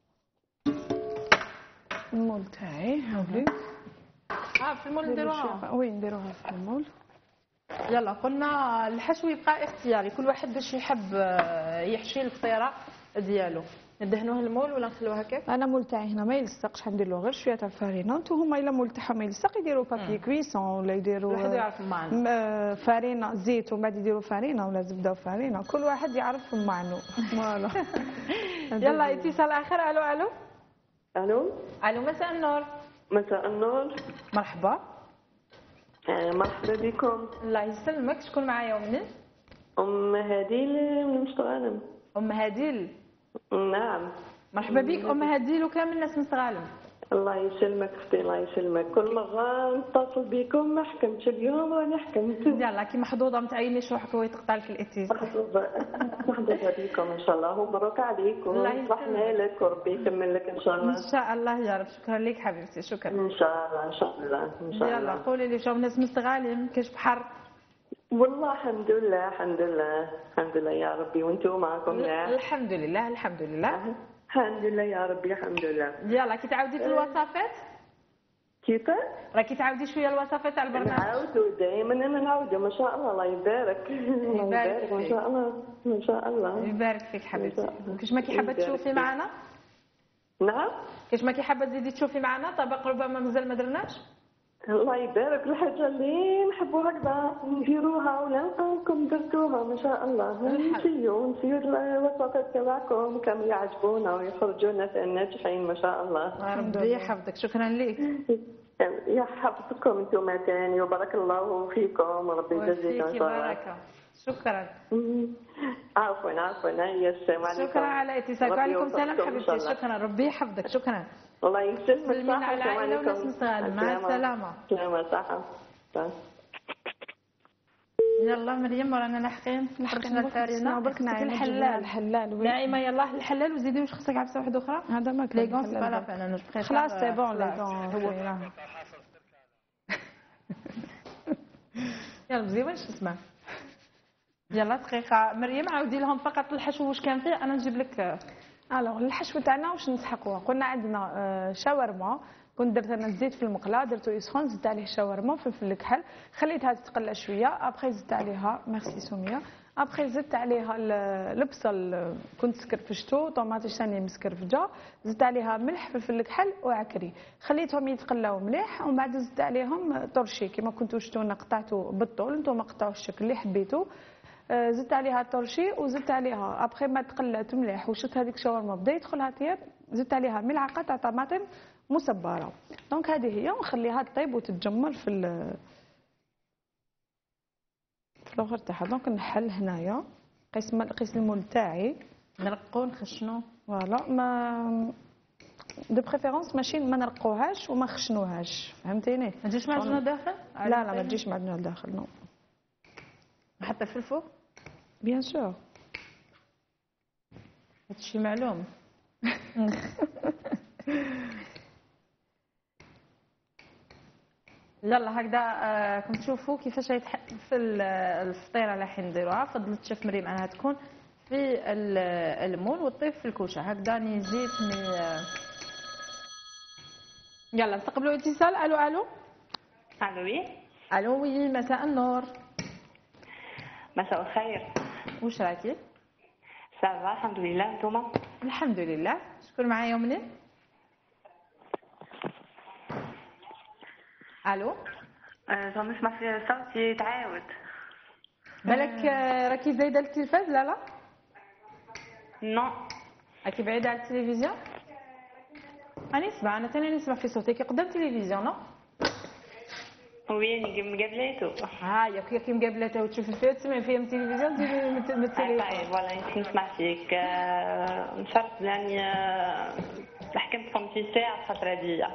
المول تاعي هاوليك. اه في المول نديروها. وي نديروها في المول. يلا قلنا الحشو يبقى اختياري كل واحد باش يحب يحشي الفطيره ديالو. ندهنوه المول ولا نخلوها هكاك؟ انا مول تاعي هنا ما يلصقش حندير له غير شويه تاع الفارينه. انتو هما الا مول تاعهم ما يلصق يديروا بابي كويسون ولا يديروا واحد يعرف المعنى. فارينه زيت ومن بعد يديروا فارينه ولا زبده وفارينه. كل واحد يعرف المعنى. فوالا. يلا اتصال اخر. الو الو الو الو مساء النور. مساء النور. مرحبا. آه، مرحبا بكم. الله يسلمك، شكون معايا ومنين؟ أم هديل من مستغانم. ام هديل. نعم. مرحبا بك ام هديل وكامل الناس من مستغانم. الله يسلمك اختي، الله يسلمك. كل مرة نتصل بكم ما حكمتش، اليوم راني حكمت. يلا كي محظوظه ما تعينيش روحك ويتقطع لك الاتصال. محظوظة محظوظة بكم ان شاء الله، ومبروك عليك ونصلحنا لك وربي يكمل لك ان شاء الله. ان شاء الله يا رب. شكرا لك حبيبتي، شكرا. ان شاء الله ان شاء الله ان شاء الله. يلا قولي لي شو الناس مستغالين كاش بحر؟ والله الحمد لله الحمد لله الحمد لله يا ربي، وانتم معكم يا الحمد لله الحمد لله الحمد لله يا ربي الحمد لله. يلا كي تعاودي في الوصفات كيف؟ راكي تعاودي شويه الوصفات تاع البرنامج. نعاودوا دائما انا نعاودوا ما شاء الله. الله يبارك الله يبارك ما شاء الله ما شاء الله. يبارك فيك حبيبتي. وكاش ما كي حابه تشوفي معنا؟ نعم. كاش ما كي حابه تزيدي تشوفي معنا طبق ربما مازال ما درناش؟ الله يبارك. الحاجه اللي نحبوا هكذا نديروها ولا نلقاوكم درتوها ما شاء الله. نمشيو نسيو الوصفات تاعكم كانوا يعجبونا ويخرجوا لنا ناجحين ما شاء الله. ربي يحفظك. شكرا لك. يحفظكم انتم ثاني وبارك الله فيكم وربي يجزيكم ان شاء الله. شكرا. عفوا عفوا. السلام عليكم. شكرا على اتصالك. وعليكم السلام حبيبتي. شكرا ربي يحفظك. شكرا. الله يسلمك. سلمينا على العائله والناس مستغانم. مع السلامه. سلامة صحة. يلا مريم ورانا لاحقين حرشنا الفارينه برك نعيم الحلال الحلال نعيمه. يلا الحلال وزيدي واش خصك عبسه واحده اخرى. هذا ما كان لي غون سي با لا بان انا جو خلاص سي بون لي غون. يلا مزيان واش تسمع. يلا دقيقه مريم عاودي لهم فقط الحشو واش كان فيه انا نجيب لك. الوغ الحشو تاعنا واش نسحقوه. قلنا عندنا شاورما، كنت درت انا الزيت في المقله درتو يسخن، زدت عليه شاورما فلفل الكحل، خليتها تتقلى شويه، ابخي زدت عليها ميرسي سميه، ابخي زدت عليها البصل كنت سكرفشتو، طوماطيش ثاني مسكرفجه، زدت عليها ملح فلفل الكحل وعكري، خليتهم يتقلاو مليح ومن بعد زدت عليهم طرشي كما كنتو شفتونا قطعتو بالطول، نتوما قطعوا الشكل اللي حبيتو. زدت عليها طرشي وزدت عليها ابخي ما تقلات مليح وشفت هذيك الشاورما بدا يدخلها طياب، زدت عليها ملعقه تاع طماطم مصبره. دونك هذه هي ونخليها تطيب وتتجمر في ال في الاخر تاعها. دونك نحل هنايا قيس قيس المول تاعي نرقو نخشنو فوالا. ما دو بريفيرونس ماشي ما نرقوهاش وما نخشنوهاش، فهمتيني؟ ما تجيش معجنه داخل؟ لا لا ما تجيش معجنه داخل. نو حتى في الفوق بيان سور. هادشي معلوم. يلا هكذا آه كنت تشوفوا كيفاش في الفطيره اللي راح نديروها. فضلت الشيف مريم انها تكون في المول وتطيب في الكوشه هكذا. ني زيت ني يلا نستقبلوا اتصال. الو الو الو وي الو وي مساء النور. مساء الخير. واش راكي؟ سافا الحمد لله. نتوما؟ الحمد لله. شكون معايا ومنين؟ الو أه نسمع في صوتي يتعاود. بالك راكي زايده التلفاز؟ لا لا نو راكي بعيده على التلفزيون. انا نسمع انا ثاني نسمع في صوتك قدام التلفزيون. نو وين مقابلاتو؟ ها يا كي مقابلاتها وتشوف الفيلم تسمعي فيها من التلفزيون تجيبي من التلفزيون. طيب والله نسمع فيك. نشرت لاني حكمت خمسين ساعه الفتره هذه.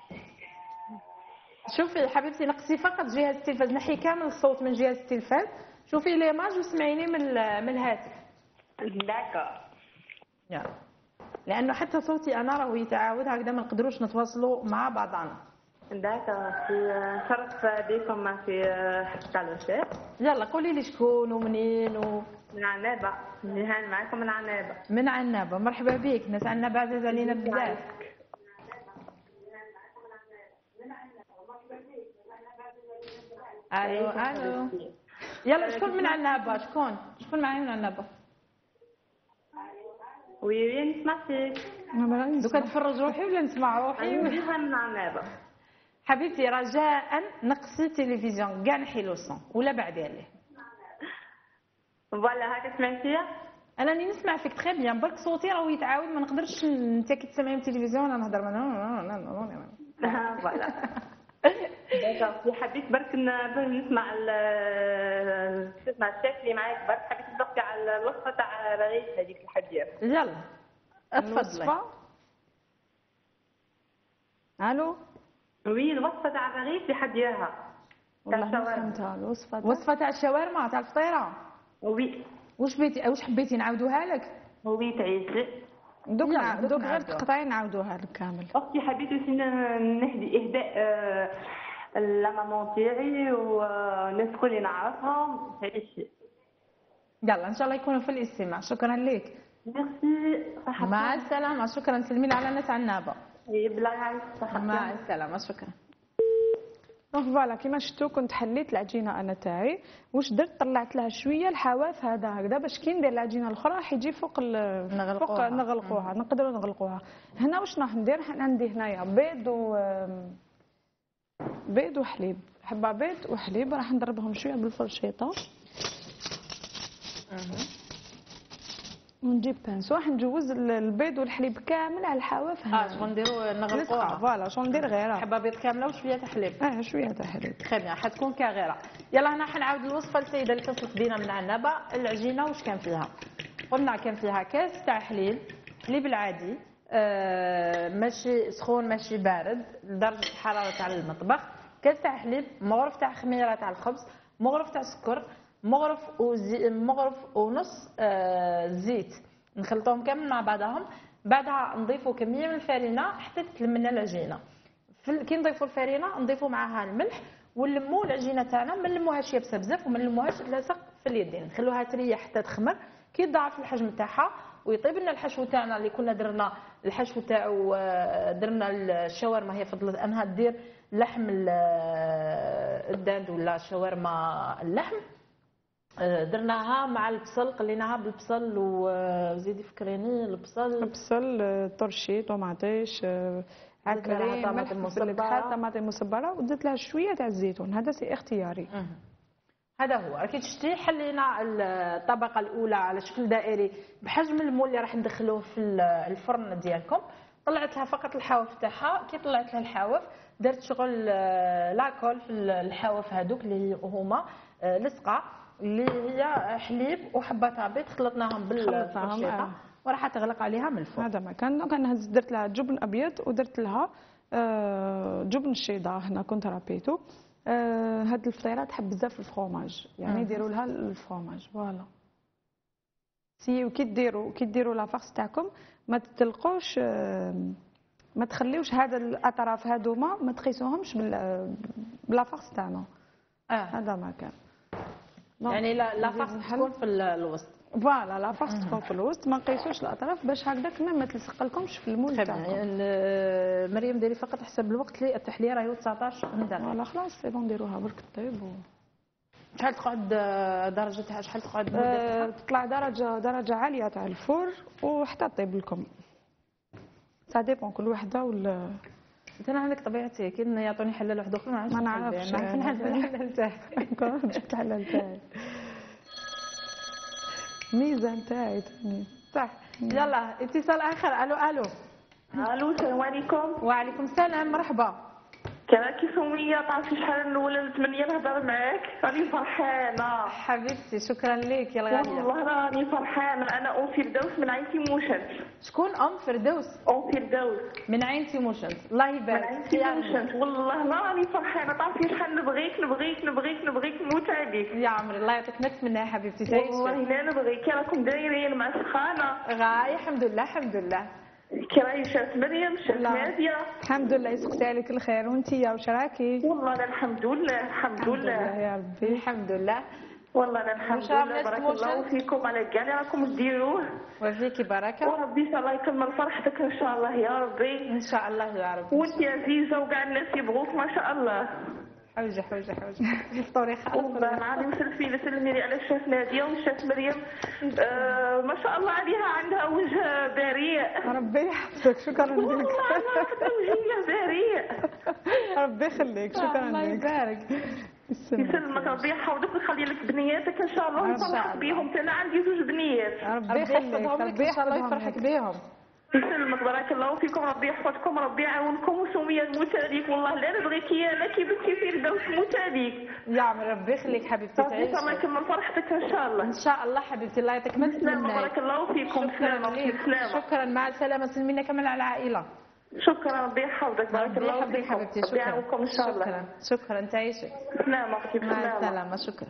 شوفي حبيبتي نقصي فقط جهاز التلفاز، نحي كامل الصوت من جهاز التلفاز، شوفي ليماج وسمعيني من من الهاتف. داكا يلا لانه حتى صوتي انا راهو يتعاود هكذا ما نقدروش نتواصلوا مع بعضنا. داكا في شرف بكم في حلقه. يلا قولي لي شكون ومنين و... من عنابه. نهان معكم من عنابه. من عنابه. مرحبا بك. ناس عنابه عزيزه علينا بزاف. الو الو يلا شكون من عنابه؟ شكون شكون معايا من عنابه؟ وي وي نسمع فيك. دوكا نتفرج روحي ولا نسمع روحي؟ وجهها من عنابه. حبيبتي رجاء نقصي التلفزيون كاع نحي لو صون ولا بعدي عليه. فوالا هاكا سمعتيها؟ انا راني نسمع فيك تري بيان برك صوتي راهو يتعاود ما نقدرش. انت كي تسمعي من التلفزيون انا نهضر. فوالا. دابا حبيت برك نسمع نسمع الشيف اللي معاك برك، حبيت نحكي على الوصفه تاع رغيف هذيك الحدير. يلا اتفضلي. الوصفة. الو. وي الوصفه تاع الرغيف اللي حديرها. والله ما فهمتها الوصفة. وصفة تاع الشاورما تاع الفطيرة. وي. واش بيتي واش حبيتي نعاودوها لك؟ وي تعيشي. دوك دوك غير تقطعي نعاودوها لك كامل. اختي حبيت نهدي اهداء لا مامون تاعي والناس الكل اللي نعرفهم تعيشي. يلا ان شاء الله يكونوا في الاستماع. شكرا لك. ميرسي. مع السلامة. شكرا. سلمي على الناس عنابة. بالله يعيشك. مع السلامة. شكرا. دونك فوالا كيما شفتوا كنت حليت العجينه انا تاعي. واش درت؟ طلعت لها شويه الحواف هذا هكذا باش كي ندير العجينه الاخرى راح يجي فوق نغلقوها. فوق نغلقوها نقدروا نغلقوها. هنا واش راح ندير؟ عندي هنايا بيض و بيض وحليب، حبه بيض وحليب راح نضربهم شويه بالفرشيطه ونجيب بانس راح نجوز البيض والحليب كامل على الحواف هنا. اه شغل نديروا نغلقوها. فوالا شغل ندير غيره حبه بيض كامله وشويه تاع حليب. اه شويه تاع حليب. تري بيان حتكون كغيره. يلا هنا حنعاود الوصفه السيده اللي اتصلت بينا من عنابه. العجينه واش كان فيها؟ قلنا كان فيها كاس تاع حليب، حليب العادي آه ماشي سخون ماشي بارد لدرجه الحراره تاع المطبخ، كاس تاع حليب، مغرف تاع خميره تاع الخبز، مغرف تاع سكر، مغرف وزي مغرف ونص آه زيت، نخلطوهم كامل مع بعضهم. بعدها نضيفوا كميه من الفرينه حتى تتلم لنا العجينه. كي نضيفوا الفرينه نضيفوا معها الملح ونلموا العجينه تاعنا، ما نلموهاش يابسه بزاف وما نلموهاش تلاصق في اليدين، نخلوها تريح حتى تخمر. كي تضاعف الحجم تاعها ويطيب لنا الحشو تاعنا اللي كنا درنا الحشو تاعو درنا الشاورما، هي فضلت انها دير لحم الدجاج ولا شاورما اللحم، درناها مع البصل قليناها بالبصل وزيدي فكريني البصل البصل طرشي طوماطيش عكري طماطم مصبره طماطم مصبره وزدت لها شويه تاع الزيتون. هذا سي اختياري. هذا هو. راكي تشتي حلينا الطبقه الاولى على شكل دائري بحجم المول اللي راح ندخلوه في الفرن ديالكم. طلعت لها فقط الحواف تاعها. كي طلعت لها الحواف درت شغل لاكول في الحواف هذوك اللي هما لصقه اللي هي حليب وحبه تاع بيض خلطناهم بالفرشيطه وراح تغلق عليها من الفوق. هذا ما كان. دونك انا درت لها جبن ابيض ودرت لها جبن الشيدر هنا كنت رابيتو. هاد الفطيره تحب بزاف الفرomage يعني يديروا لها الفرomage فوالا. سي وكي ديروا كي ديروا لافارس تاعكم ما تطلقوش ما تخليوش هذا الاطراف هذوما ما تقيسوهمش باللافارس تاعنا. اه هذا ما كان. يعني لا لافارس تكون في الوسط. فوالا لافارس تكون في الوسط ما نقيسوش الاطراف باش هكذاك ما تلصق لكمش في المول تاعكم. مريم ديري فقط حسب الوقت اللي التحليه راهي تسعطاش دقيقه. فوالا خلاص سي بون نديروها برك طيب. و... شحال تقعد درجتها شحال تقعد مدتها؟ أه تطلع درجه درجه عاليه تاع الفور وحتى طيب لكم. سا ديبون كل وحده ولا انا عندك طبيعتي كي يعطوني حلال واحد اخر ما نعرفش نحب الحلال تاعي. جبت الحلال تاعي ميزان تاعي صح. يلا اتصال اخر. الو الو الو السلام عليكم. وعليكم السلام مرحبا. كراكي سمية تعرفي شحال الاولى نتمنى نهضر معاك راني فرحانه حبيبتي. شكرا لك يا الغاليه. والله راني فرحانه. انا ام فردوس من عين تيموشنت. شكون ام فردوس؟ ام فردوس من عين تيموشنت. الله يبارك. من عين تيموشنت. والله لا راني فرحانه. تعرفي شحال نبغيك نبغيك نبغيك نبغيك نموت عليك يا عمري. الله يعطيك نتمنى يا حبيبتي تعيشي. والله لا نبغيك. راكم دايرين مع سخانه غايه. الحمد لله الحمد لله. كي راهي شافت مريم شافت ناديه الحمد لله يسقسي عليك الخير. وانتيا واش راكي؟ والله انا الحمد لله الحمد لله يا ربي الحمد لله. والله انا الحمد لله. بارك الله فيكم على كاع اللي راكم ديروه. وفيكي بركه. وربي ان شاء الله يكمل فرحتك ان شاء الله يا ربي. ان شاء الله يا ربي. وانت عزيزه وكاع الناس يبغوك ما شاء الله. حوجه حوجه حوجه فطوري خالص. والله العظيم سلفي سلمي لي على الشاف ناديه والشاف مريم. آه ما شاء الله عليها عندها وجه بريء. ربي يحفظك. شكرا لك. والله عندها وجه بريء. ربي يخليك. شكرا لك. الله يبارك. يسلمك ربي يحفظك ويخلي لك بنياتك ان شاء الله ويفرحك بيهم. انا عندي زوج بنيات. ربي يخليك. ربي يحفظهم لك ان شاء الله يفرحك بهم. يسلمك بارك الله فيكم، ربي يحفظكم، ربي يعاونكم، وسميه نموت عليك والله لا بغيتي انا كي بنتي في الدوس نموت عليك. يا عمر ربي يخليك حبيبتي ربي تعيشي. الله يكمل فرحتك ان شاء الله. ان شاء الله حبيبتي الله يعطيك ما سلامة تتمناي. بارك الله فيكم. شكرا لك. سلامة. شكرا مع السلامه. سلمينا كمان على العائله. شكرا ربي يحفظك بارك ربي الله يحفظك فيكم. حبيبتي. ربي شكرا يعاونكم ان شاء الله. شكرا شكرا تعيشي. سلامة اختي. مع سلامة. السلامه. شكرا.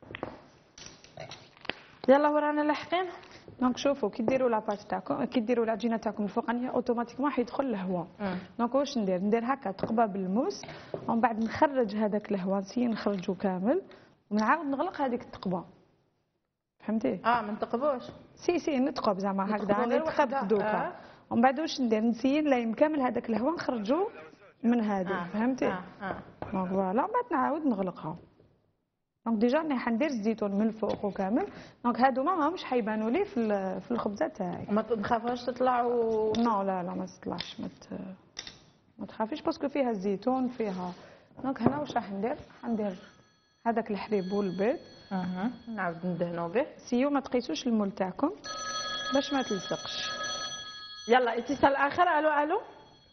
يلا ورانا لاحقين. دونك شوفوا كي ديروا لاباط تاعكم، كي ديروا العجينه تاعكم الفوقانيه اوتوماتيكمون حيدخل الهواء. دونك واش ندير؟ ندير هكا تقبه بالموس ومن بعد نخرج هذاك الهواء، نسي نخرجو كامل ونعاود نغلق هذيك التقبه. فهمتي؟ اه ما نتقبوش. سي سي نتقب زعما هكذا نتقبو غير نتخبط وحدة. دوكا. آه. ومن بعد واش ندير؟ نسي نلايم كامل هذاك الهواء نخرجو من هذه. آه. فهمتي؟ اه اه دونك فوالا من بعد نعاود نغلقها. دونك ديجا راني حندير الزيتون من الفوق وكامل. دونك هادو ما ماهمش حيبانوا لي في في الخبزه تاعي. ما نخافوش تطلعوا. نو لا لا ما تطلعش، ما ما تخافيش باسكو فيها الزيتون فيها. دونك هنا واش راح ندير؟ حندير هذاك الحليب والبيض. اها نعاود ندهنوا به. سيو ما تقيسوش المول تاعكم باش ما تلصقش. يلا اتصال اخر. الو الو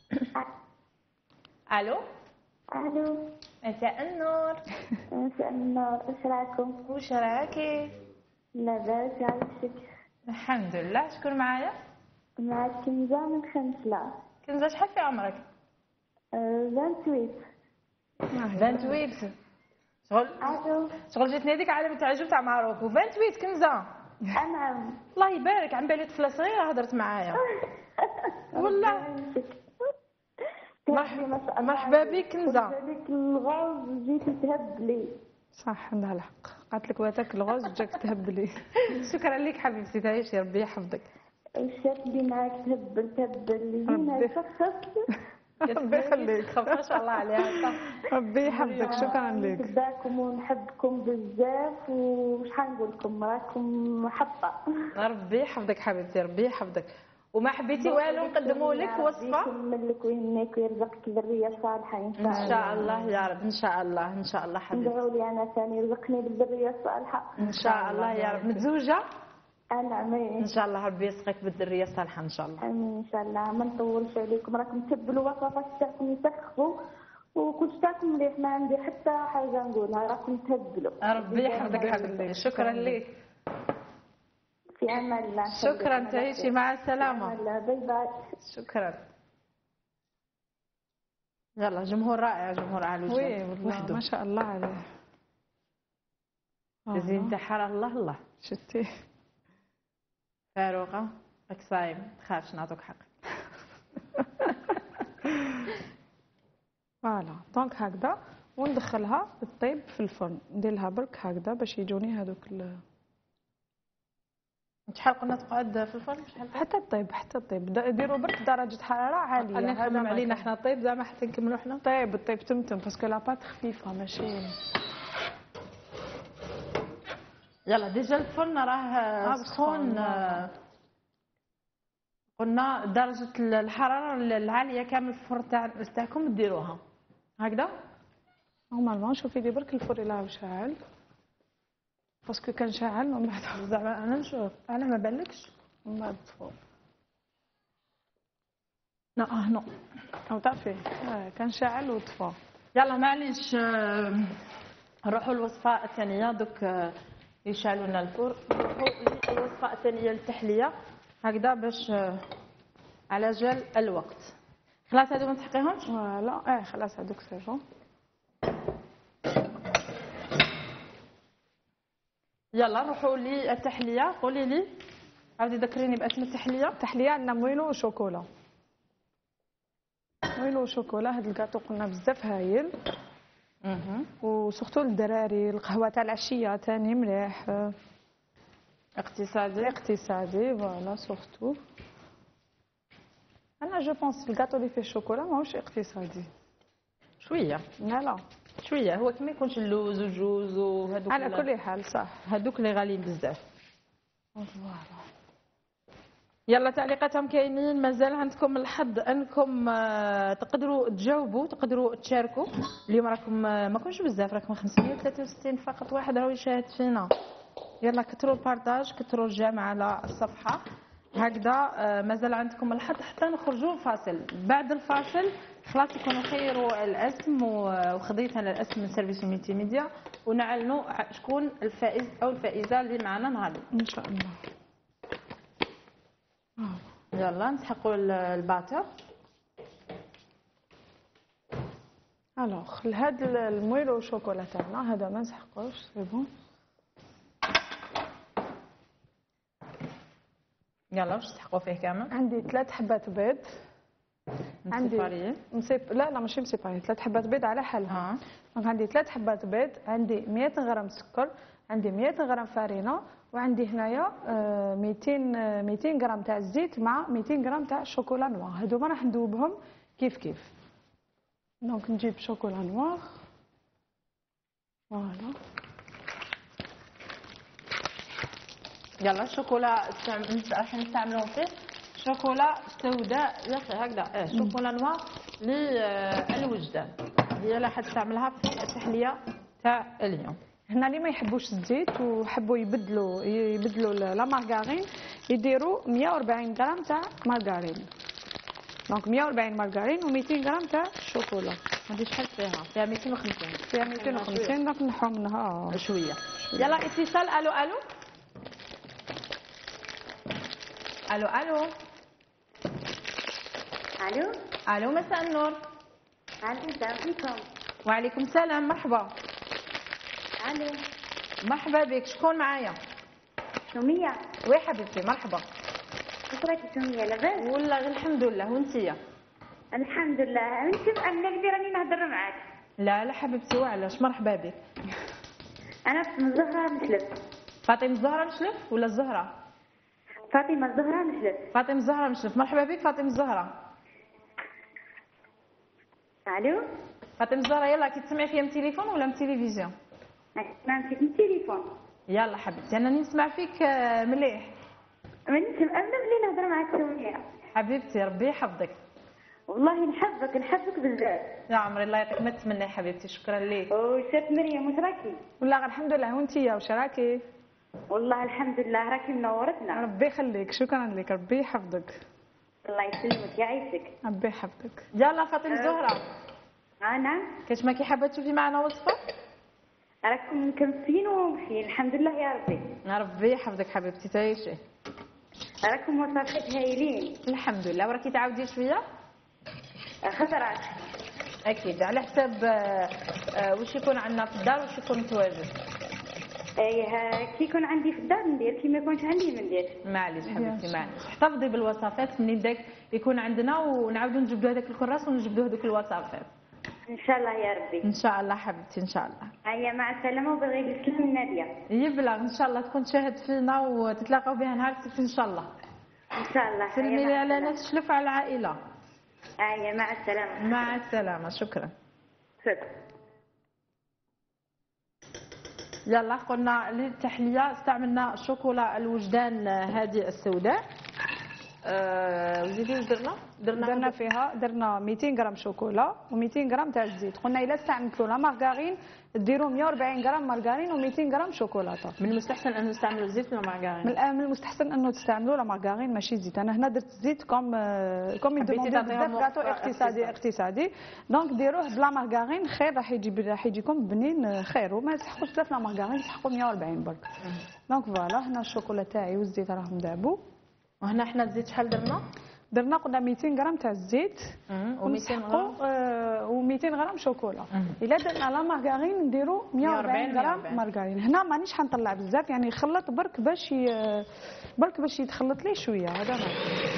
الو الو مساء النور. مساء النور، اش راكم؟ واش راكي؟ لاباس عايشك؟ الحمد لله. شكون معايا؟ معك كنزة من خمسلة. كنزة شحال في عمرك؟ ثمانية وعشرين. ثمانية وعشرين. شغل الو شغل جاتني هذيك عالم التعجب تاع ماروكو. ثمانية وعشرين كنزة. نعم. الله يبارك. عم بالي طفله صغيره هضرت معايا. والله مرحبا مرحبا بك كنزة. هذيك الغاز جيتي تهبلي. صح عندها الحق، قالت لك واتاك الغوز جاك تهبلي. شكرا لك حبيبتي تعيشي ربي يحفظك. الشات اللي معاك تهبل تهبل هنا يفخخ. ربي يخليك. ما شاء الله عليها. صح. ربي يحفظك. شكرا لك. نحبكم ونحبكم بزاف، وشحال نقول لكم راكم محطة. ربي يحفظك حبيبتي ربي يحفظك. وما حبيتي والو نقدموا لك وصفه؟ يكمل لك ويهنيك ويرزقك ذريه صالحه ان شاء الله. ان شاء الله يا رب. ان شاء الله ان شاء الله حبيبتي. ندعوا لي انا ثاني يرزقني بالذريه الصالحه ان شاء الله يا رب. متزوجه؟ انا امين. ان شاء الله ربي يسقيك بالذريه الصالحه ان شاء الله. امين ان شاء الله. ما نطولش عليكم، راكم تبلوا وصفات تاعكم يسخفوا وكل تاعكم مليح، ما عندي حتى حاجه نقولها، راكم تهبلوا. ربي يحفظك حبيبتي. شكرا لك. في امان الله. شكرا تعيشي مع السلامه. الله باي باي. شكرا. يلا جمهور رائع جمهور على الوجه. وي والله ما شاء الله عليه. تزيد انتحار. الله الله. شتي فاروقه راك صايم تخافش نعطوك حق. فوالا دونك هكذا وندخلها تطيب في الفرن. ندير لها برك هكذا باش يجوني هذوك ال... شحال قلنا تقعد في الفرن؟ شحال حتى طيب حتى طيب ديروا برك درجه حراره عاليه. هذا نخدم علينا حنا طيب زعما حتى نكملوا حنا. طيب طيب تمتم باسكو لاباط خفيفه ماشي. يلا ديجا الفرن راه سخون. قلنا درجه الحراره العاليه كامل في الفرن تاع تاعكم ديروها هكذا. نورمالمون شوفي لي برك الفرن لا شاعل باسكو كان شاعل ومن بعد زعما انا نشوف. انا ما بالكش ومن بعد طفو. لا اه نو او تعرفي آه كان شاعل وطفى. يلا معليش. نروحوا الوصفه الثانيه دوك يشعلوا لنا الفرن. نروحوا الوصفه الثانيه للتحليه هكذا باش على جال الوقت. خلاص هادو ما تحقيهمش؟ فوالا اه خلاص هذوك سي بون. يلا نروحوا للتحليه. قولي لي عاودي ذكريني باسم التحليه. التحليه عندنا مويلو وشوكولا. مويلو وشوكولا هاد الكاطو قلنا بزاف هايل. اها وسورتو للدراري القهوه تاع العشيه ثاني مليح. اقتصادي اقتصادي فوالا سورتو. انا جو بونس الكاطو اللي فيه الشوكولا ماهوش اقتصادي شويه. لا لا شويه هو كما يكونش اللوز والجوز وهذوك على كل حال صح. هذوك اللي غاليين بزاف. فوالا يلا تعليقاتهم كاينين. مازال عندكم الحظ انكم تقدروا تجاوبوا تقدروا تشاركوا. اليوم راكم ما كنتش بزاف راكم خمسمية وثلاثة وستين فقط واحد راهو يشاهد فينا. يلا كثروا البارطاج كثروا الجمع على الصفحه هكذا مازال عندكم الحد حتى نخرجوا فاصل. بعد الفاصل خلاص يكونوا خيروا الاسم وخضيت انا الاسم من سيرفيس ملتي ميديا ونعلنوا شكون الفائز او الفائزه اللي معنا نهار ان شاء الله. يلا نسحقوا الباتر. الوغ لهذا المويلو شوكولا تاعنا هذا ما نسحقوش سي بون. يلا واش تسحقوا فيه كامل؟ عندي ثلاث حبات بيض. عندي مسيب لا لا ماشي مسيباري، ثلاث حبات بيض على حالها. دونك عندي ثلاث حبات بيض، عندي مية غرام سكر، عندي مية غرام فارينه، وعندي هنايا ميتين ميتين غرام تاع الزيت مع ميتين غرام تاع الشوكولا نوار. هذوما راح ندوبهم كيف كيف. دونك نجيب شوكولا نوار فوالا. يلا الشوكولا راح نستعملوه فيه شوكولا سوداء يا اخي هكذا اه شوكولا نوار للوجدان هي اللي حتستعملها في التحليه تاع اليوم. هنا اللي ما يحبوش الزيت وحبوا يبدلوا يبدلوا لا مارغارين يديروا مية وأربعين غرام تاع مارغارين. دونك مية وأربعين مارغارين و200 غرام تاع الشوكولا. هذه شحال فيها؟ فيها ميتين وخمسين. فيها ميتين وخمسين. دونك نحو منها شويه. يلا اتصال. الو الو الو الو الو الو مساء النور. السلام عليكم. وعليكم السلام. مرحبا. الو مرحبا بك. شكون معايا؟ سمية. وي حبيبتي مرحبا. كيف راكي سمية لاباس؟ والله الحمد لله. وانتيا؟ الحمد لله. انت انا قدي راني نهضر معاك. لا لا حبيبتي وعلاش؟ مرحبا بك. انا من زهرة مشلف. فاطمة الزهرة مشلف ولا الزهرة؟ فاطمة الزهرة مشلف. فاطمة الزهرة مشلف. مرحبا بك فاطمة الزهرة. الو فاطمة الزهرة يلا كي تسمعي فيها من التليفون ولا من التلفزيون؟ نسمع فيك من التليفون. يلا حبيبتي انا نسمع فيك مليح. من نسمع انا ملي نهضر معاك سمية. حبيبتي ربي يحفظك. والله نحبك نحبك بزاف. يا عمري الله يعطيك ما تتمنى حبيبتي. شكرا ليك. وشات مريم واش راكي؟ والله الحمد لله. وانتيا واش راكي؟ والله الحمد لله راكي منورتنا. ربي يخليك. شكرا لك. ربي يحفظك. الله يسلمك يعيشك. ربي يحفظك. يلا فاطمة الزهرة. انا كاش ما كي حابه تشوفي معنا وصفه؟ راكم مكمفين ومشي الحمد لله يا ربي. ربي يحفظك حبيبتي تعيشي. راكم وصفات هايلين. الحمد لله. وراكي تعاودي شويه؟ خضرات. اكيد على حساب واش يكون عندنا في الدار واش يكون متواجد. ايه كي يكون عندي في الدار ندير كي ما يكونش عندي ما نديرش. معليش حبيبتي معليش. احتفظي بالوصفات من يدك يكون عندنا ونعاودوا نجبدوا هذاك الكراس ونجبدوا هذوك الوصفات. ان شاء الله يا ربي. ان شاء الله حبيبتي ان شاء الله. هيا مع السلامه وبغي يسلم ناديه. يبلغ ان شاء الله تكون تشاهد فينا وتتلاقاو بها نهار السبت ان شاء الله. ان شاء الله. سلمي لي على ناس شلف على العائله. هيا مع السلامه. مع السلامه. شكرا. شكرا. يلا قلنا للتحليه استعملنا شوكولا الوجدان هذه السوداء. أه وزيدي واش درنا؟ درنا درنا فيها درنا ميتين غرام شوكولا و200 غرام تاع الزيت. قلنا الا استعملتوا لا مارغارين ديروا مية وأربعين غرام مارغارين و200 غرام شوكولاته. من المستحسن ان نستعملوا الزيت ولا مارغارين؟ من المستحسن انه تستعملوا لا مارغارين ماشي زيت. انا هنا درت الزيت كوم كوم يدوموندو بزاف كاطو اقتصادي اقتصادي. دونك ديروه بلا مارغارين خير. راح يجي راح يجيكم بنين خير. وما تسحقوش بزاف لا مارغارين تسحقوا مية وأربعين برك. دونك فوالا هنا الشوكولا تاعي والزيت راهم ذابوا. وهنا حنا الزيت شحال درنا؟ درنا قلنا ميتين غرام تاع الزيت و200 غرام و200 غرام شوكولا. الا درنا لا مارغارين نديروا مية وأربعين غرام مارغارين. هنا مانيش حنطلع بزاف يعني خلط برك باش برك باش يتخلط ليه شويه. هذا ما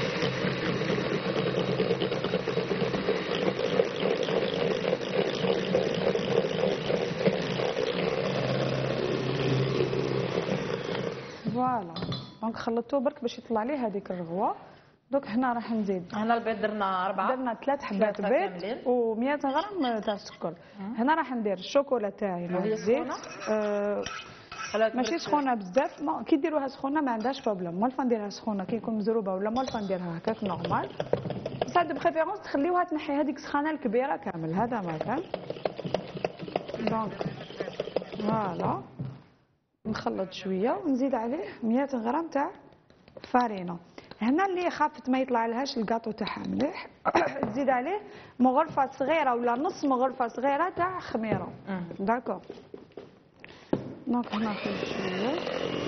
فوالا. دونك خلطوه برك باش يطلع ليه هذيك الرغوه. دوك هنا راح نزيد. هنا البيض درنا أربعة. درنا ثلاث حبات بيض و100 غرام تاع السكر. هنا راح ندير الشوكولا تاعي مع الزيت. آه ماشي سخونه بزاف. كي ديروها سخونه ما عندهاش بروبليم. مولفه نديرها سخونه كي يكون مزروبه ولا مولفه نديرها هكاك نورمال. بصح دو بريفيرونس تخليوها تنحي هذيك السخانه الكبيره كامل. هذا ما كان. دونك فوالا نخلط شويه ونزيد عليه مية غرام تاع فارينه. هنا اللي خافت ما يطلع لهاش الكاطو تاعها مليح تزيد عليه مغرفه صغيره ولا نص مغرفه صغيره تاع خميره. داكور. دونك هنا ناخذ شويه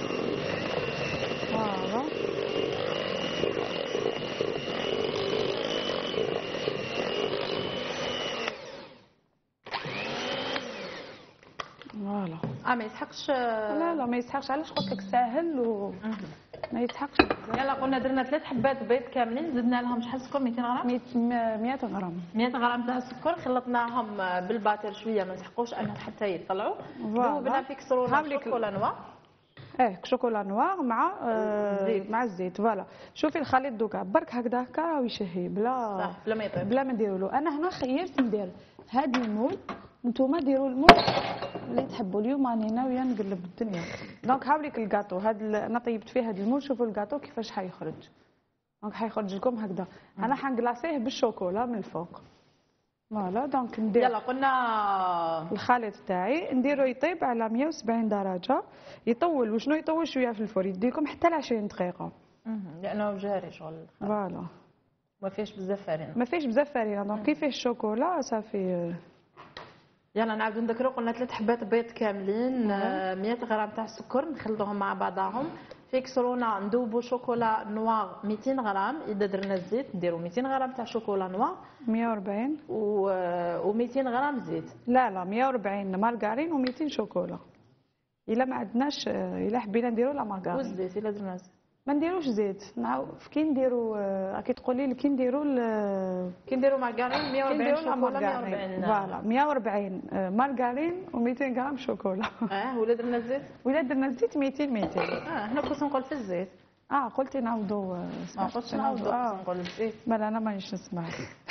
فوالا فوالا. اه ما يسحقش. لا لا ما يسحقش، علاش قلت لك ساهل و ما يسحقش. يلا قلنا درنا ثلاث حبات بيض كاملين، زدنا لهم شحال سكر؟ مئتين غرام. مئة غرام. مئة غرام تاع السكر، خلطناهم بالباتر شويه ما نسحقوش انهم حتى يطلعوا. ذوبنا في كسرونه شوكولا نوار. ايه شوكولا نوار مع آه الزيت. مع الزيت فوالا. شوفي الخليط دوكا برك هكذا هكا راهو يشهي بلا صح بلا ما يطيب بلا ما نديروا له. انا هنا خيرت ندير هاد المول، نتوما ديروا المول اللي تحبوا. اليوم راني ناويه نقلب الدنيا. دونك هاوليك الكاطو هاد انا طيبت فيه هاد المول. شوفوا الكاطو كيفاش حيخرج. دونك حيخرج لكم هكذا. انا حنقلاصيه بالشوكولا من الفوق فوالا. دونك ندير يلا قلنا الخليط تاعي نديرو يطيب على مئة وسبعين درجه. يطول وشنو يطول شويه في الفرن، يديكم حتى ل عشرين دقيقه لانه جاري شغل فوالا. ما فيهش بزاف فرينه. ما فيهش بزاف فرينه دونك كي فيه الشوكولا صافي. يلا نعاودو نذكروا قلنا ثلاث حبات بيض كاملين، مئة غرام تاع السكر نخلطوهم مع بعضهم في كسرونه. نذوبوا شوكولا نوار مئتين غرام. اذا درنا الزيت نديروا مئتين غرام تاع شوكولا نوار مئة وأربعين و مئتين غرام زيت. لا لا مئة وأربعين مارغرين ومئتين شوكولا. الا ما عندناش الا حبينا نديروا لا مارغرين والزيت. الا درنا زيت ما نديروش زيت. نعاود كي نديروا راكي تقولي لي كي نديروا كي نديروا مارغرين مئة وأربعين شوكولا مئة وأربعين فوالا مئة وأربعين مارغرين و200 غرام شوكولا. اه ولا درنا الزيت ولا درنا الزيت مئتين مئتين. اه حنا كنت نقول في الزيت. اه قلتي نعاودوا. ما قلتش نعاودوا نقول الزيت. ما انا مانيش نسمع.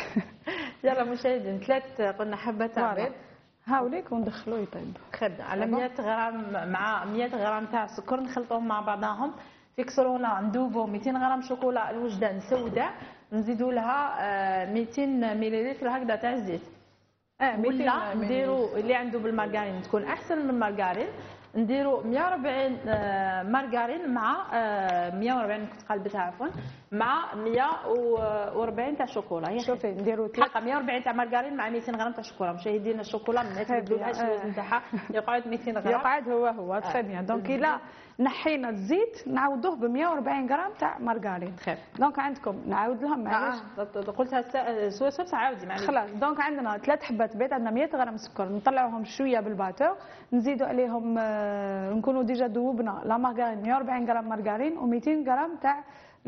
يلا مشاهدين ثلاث قلنا حبه تاع بيض هاوليك وندخلوه يطيب. خد على مئة غرام مع مئة غرام تاع السكر نخلطوهم مع بعضهم في كسرونه. نذوبوا مئتين غرام شوكولا الوجدان سوداء، نزيدوا لها مئتين مليلتر هكذا تاع الزيت. اه ولا نديروا اللي عنده بالمارغرين تكون احسن من المارغرين. نديروا مئة وأربعين مارغرين مع مئة وأربعين كنت قلبتها عفوا مع مئة وأربعين تاع شوكولا. شوفي نديروا حلقه مئة وأربعين تاع مارغرين مع مئتين غرام تاع شوكولا. مشاهدينا الشوكولا ما تبدلوهاش الوزن تاعها يقعد مئتين غرام. يقعد هو هو تري بيان. دونك الا نحينا الزيت نعاودوه ب مئة وأربعين غرام تاع مارغرين. خير. دونك عندكم نعاود لهم معليش اه قلتها سوا سوا عاودي معليش. خلاص. دونك عندنا ثلاث حبات بيض، عندنا مئة غرام سكر، نطلعوهم شويه بالباتور، نزيدوا عليهم آه نكونوا ديجا ذوبنا لا مارغرين مئة وأربعين غرام مارغرين و200 غرام تاع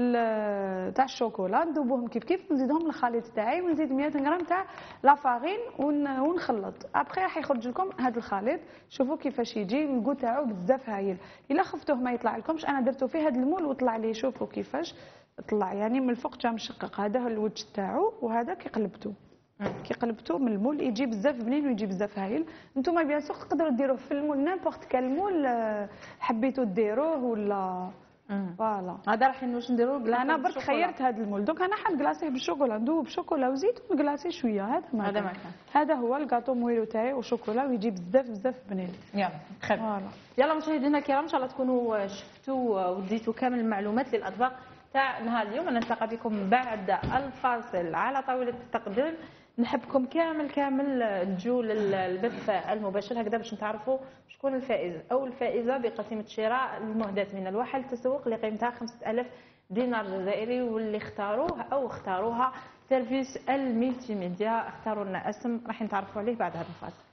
تاع الشوكولا. نذوبوهم كيف كيف، نزيدهم الخليط تاعي ونزيد مئة غرام تاع لافارين ونخلط. ابخي راح يخرج لكم هذا الخليط. شوفوا كيفاش يجي الكو تاعو بزاف هايل. الا خفتوه ما يطلع لكمش انا درتو فيه هذا المول وطلع لي. شوفوا كيفاش طلع يعني من الفوق جا مشقق. هذا هو الوجه تاعو وهذا كي قلبتوه كي قلبتوه من المول يجي بزاف بنين ويجي بزاف هايل. نتوما بيان سور تقدروا ديروه في المول نيمبورط كال مول حبيتوا ديروه ولا فوالا. هذا راح واش نديروا؟ انا برك خيرت هذا المول. دونك انا حنكلاصيه بالشوكولا، ندوب شوكولا وزيت ونكلاصيه شويه. هذا ما هذا ما كان. هذا هو الكاطو مويلو تاعي وشوكولا ويجي بزاف بزاف بنين. يلا خير. فوالا. يلا مشاهدينا الكرام ان شاء الله تكونوا شفتوا وديتوا كامل المعلومات للاطباق تاع نهار اليوم. انا نلتقى بكم بعد الفاصل على طاوله التقديم. نحبكم كامل كامل تجوا للبث المباشر هكذا باش نتعرفوا شكون الفائز او الفائزه بقسيمه شراء المهدات من الواحة للتسوق اللي قيمتها خمسة آلاف دينار جزائري، واللي اختاروه او اختاروها سيرفيس الميلتي ميديا اختاروا لنا اسم راح نتعرفوا عليه بعد هذا الفاصل.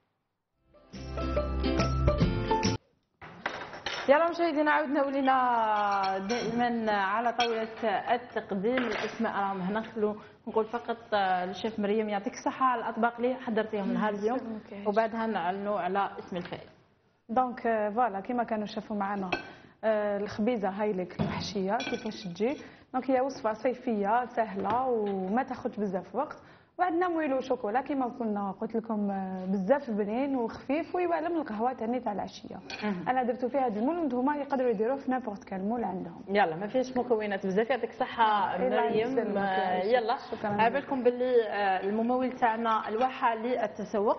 يلا مشاهدينا عاودنا ولينا دائما على طاوله التقديم. الاسماء راهم هنا. خلو نقول فقط للشيف مريم يعطيك الصحه الاطباق اللي حضرتيهم نهار اليوم وبعدها نعلنوا على اسم الفائز. دونك فوالا كيما كانوا شافوا معنا الخبيزه هايلك المحشيه كيفاش تجي. دونك هي وصفه صيفيه سهله وما تاخذش بزاف وقت. وعندنا مويلو شوكولا كيما كنا قلت لكم بزاف بنين وخفيف ويوالم القهوه تاني تاع العشيه. انا درتو فيها هذا المول وانتم يقدروا يديروه في نابورت كال مول عندهم. يلا ما فيهش مكونات بزاف. يعطيك الصحه مريم. يلا عابالكم باللي الممول تاعنا الواحه للتسوق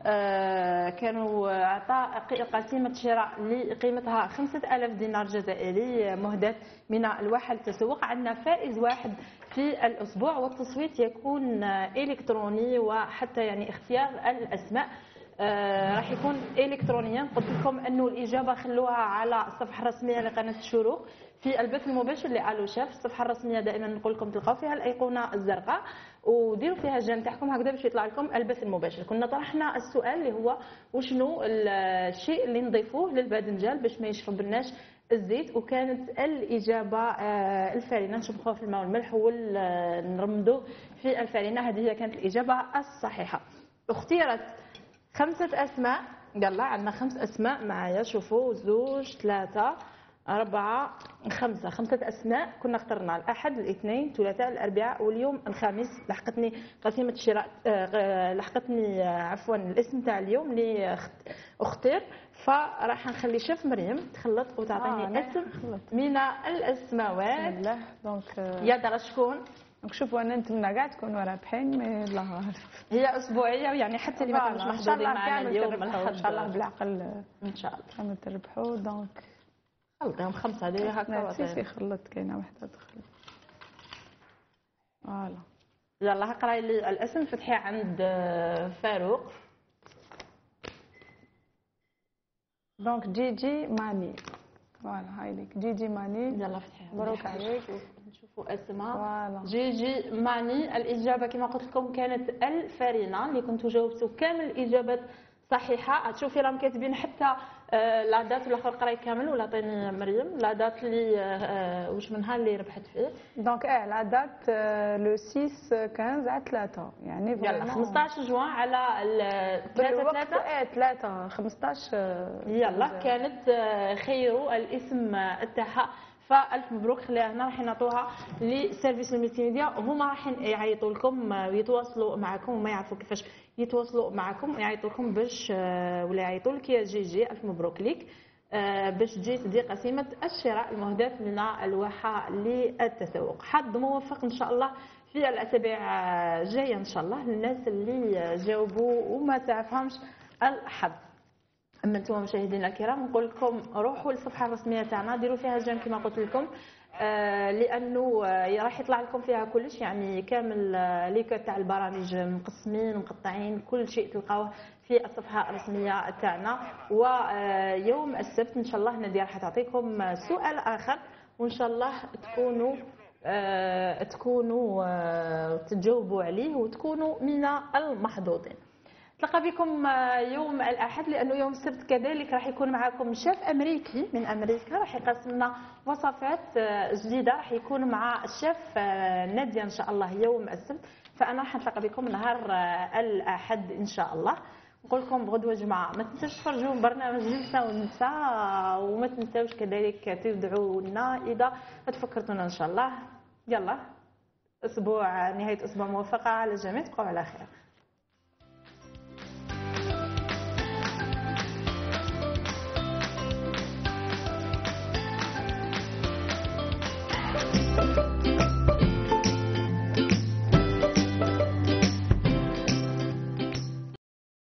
آه كانوا عطاء قسيمة شراء لقيمتها خمسة آلاف دينار جزائري مهداة من الواحة للتسوق. عندنا فائز واحد في الأسبوع، والتصويت يكون إلكتروني، وحتى يعني اختيار الأسماء آه راح يكون إلكترونيا. قلت لكم أنه الإجابة خلوها على الصفحة الرسمية لقناة الشروق في البث المباشر لألو شاف. الصفحة الرسمية دائما نقول لكم تلقاو فيها الأيقونة الزرقاء، وديروا فيها الجيم تاعكم هكذا باش يطلع لكم البث المباشر. كنا طرحنا السؤال اللي هو وشنو الشيء اللي نضيفوه للباذنجان باش ما يشربناش الزيت، وكانت الإجابة الفارينة. نشبخوه في الماء والملح ونرمدوه في الفارينة، هذه هي كانت الإجابة الصحيحة. اختيرت خمسة أسماء، يلا عندنا خمس أسماء معايا، شوفوا زوج ثلاثة أربعة خمسة، خمسة أسماء. كنا اخترنا الأحد الاثنين الثلاثاء الأربعاء واليوم الخميس. لحقتني قسيمة الشراء، لحقتني عفوا الاسم تاع اليوم اللي اختير، فراح نخلي شيف مريم تخلط وتعطيني آه اسم من الاسماوات. بسم الله. دونك يا ترى شكون؟ دونك شوفوا انا نتمنى كاع تكونوا رابحين، مي الله عارف. هي اسبوعيه يعني حتى اللي ما كانوش محظوظين معنا اليوم ان شاء الله بالعقل ان شاء الله كامل تربحوا. دونك خلطيهم خمسه ديري هكا سي خلط، كاينه وحده تخلط. فوالا يلا اقراي لي الاسم. فتحي عند فاروق. دونك جيجي ماني. فوالا هاي ليك جيجي ماني. يلا فتحيها مبروك عليك. نشوفوا اسمها فوالا جيجي ماني. الاجابه كما قلت لكم كانت الفارينه، اللي كنتوا جاوبتوا كامل الاجابات صحيحه. تشوفي راهم كاتبين حتى لا دات والاخر قراي كامل، ولا عطيني مريم لا دات اللي واش منها اللي ربحت فيه. دونك اه لا دات لو ستة خمسة على ثلاثة، يعني يلا خمسطاش جوان على ثلاثة ثلاثة اه ثلاثة خمسطاش. يلا كانت خيروا الاسم تاعها، فالف مبروك. خليها هنا راح نعطوها لسيرفيس الملتي ميديا، هما راح يعيطوا لكم ويتواصلوا معكم، وما يعرفوا كيفاش يتواصلوا معكم، يعيطوا لكم باش ولا يعيطوا لك يا جيجي الف مبروك ليك باش تجي تدي قسيمه الشراء المهداة من الواحه للتسوق. حظ موفق ان شاء الله في الاسابيع الجايه ان شاء الله للناس اللي جاوبوا وما تعرفهمش الحظ. اما انتم مشاهدينا الكرام نقول لكم روحوا للصفحه الرسميه تاعنا، ديروا فيها جيم كما قلت لكم، آه لانه آه راح يطلع لكم فيها كلش، يعني كامل آه ليكات تاع البرامج مقسمين مقطعين، كل شيء تلقاوه في الصفحه الرسميه تاعنا. ويوم السبت ان شاء الله نادية راح تعطيكم سؤال اخر، وان شاء الله تكونوا آه تكونوا آه تجاوبوا عليه وتكونوا من المحظوظين. نتلاقى بكم يوم الاحد، لانه يوم السبت كذلك راح يكون معكم شيف امريكي من امريكا، راح يقسم لنا وصفات جديده، راح يكون مع الشيف نادية ان شاء الله يوم السبت. فانا راح نتلاقى بكم نهار الاحد ان شاء الله. نقول لكم غدوه جمعه ما تنساوش تفرجوا برنامج جلسه ونساء، وما تنساوش كذلك تدعونا اذا تفكرتونا ان شاء الله. يلا اسبوع نهايه اسبوع موفقه على الجميع، تبقوا على خير.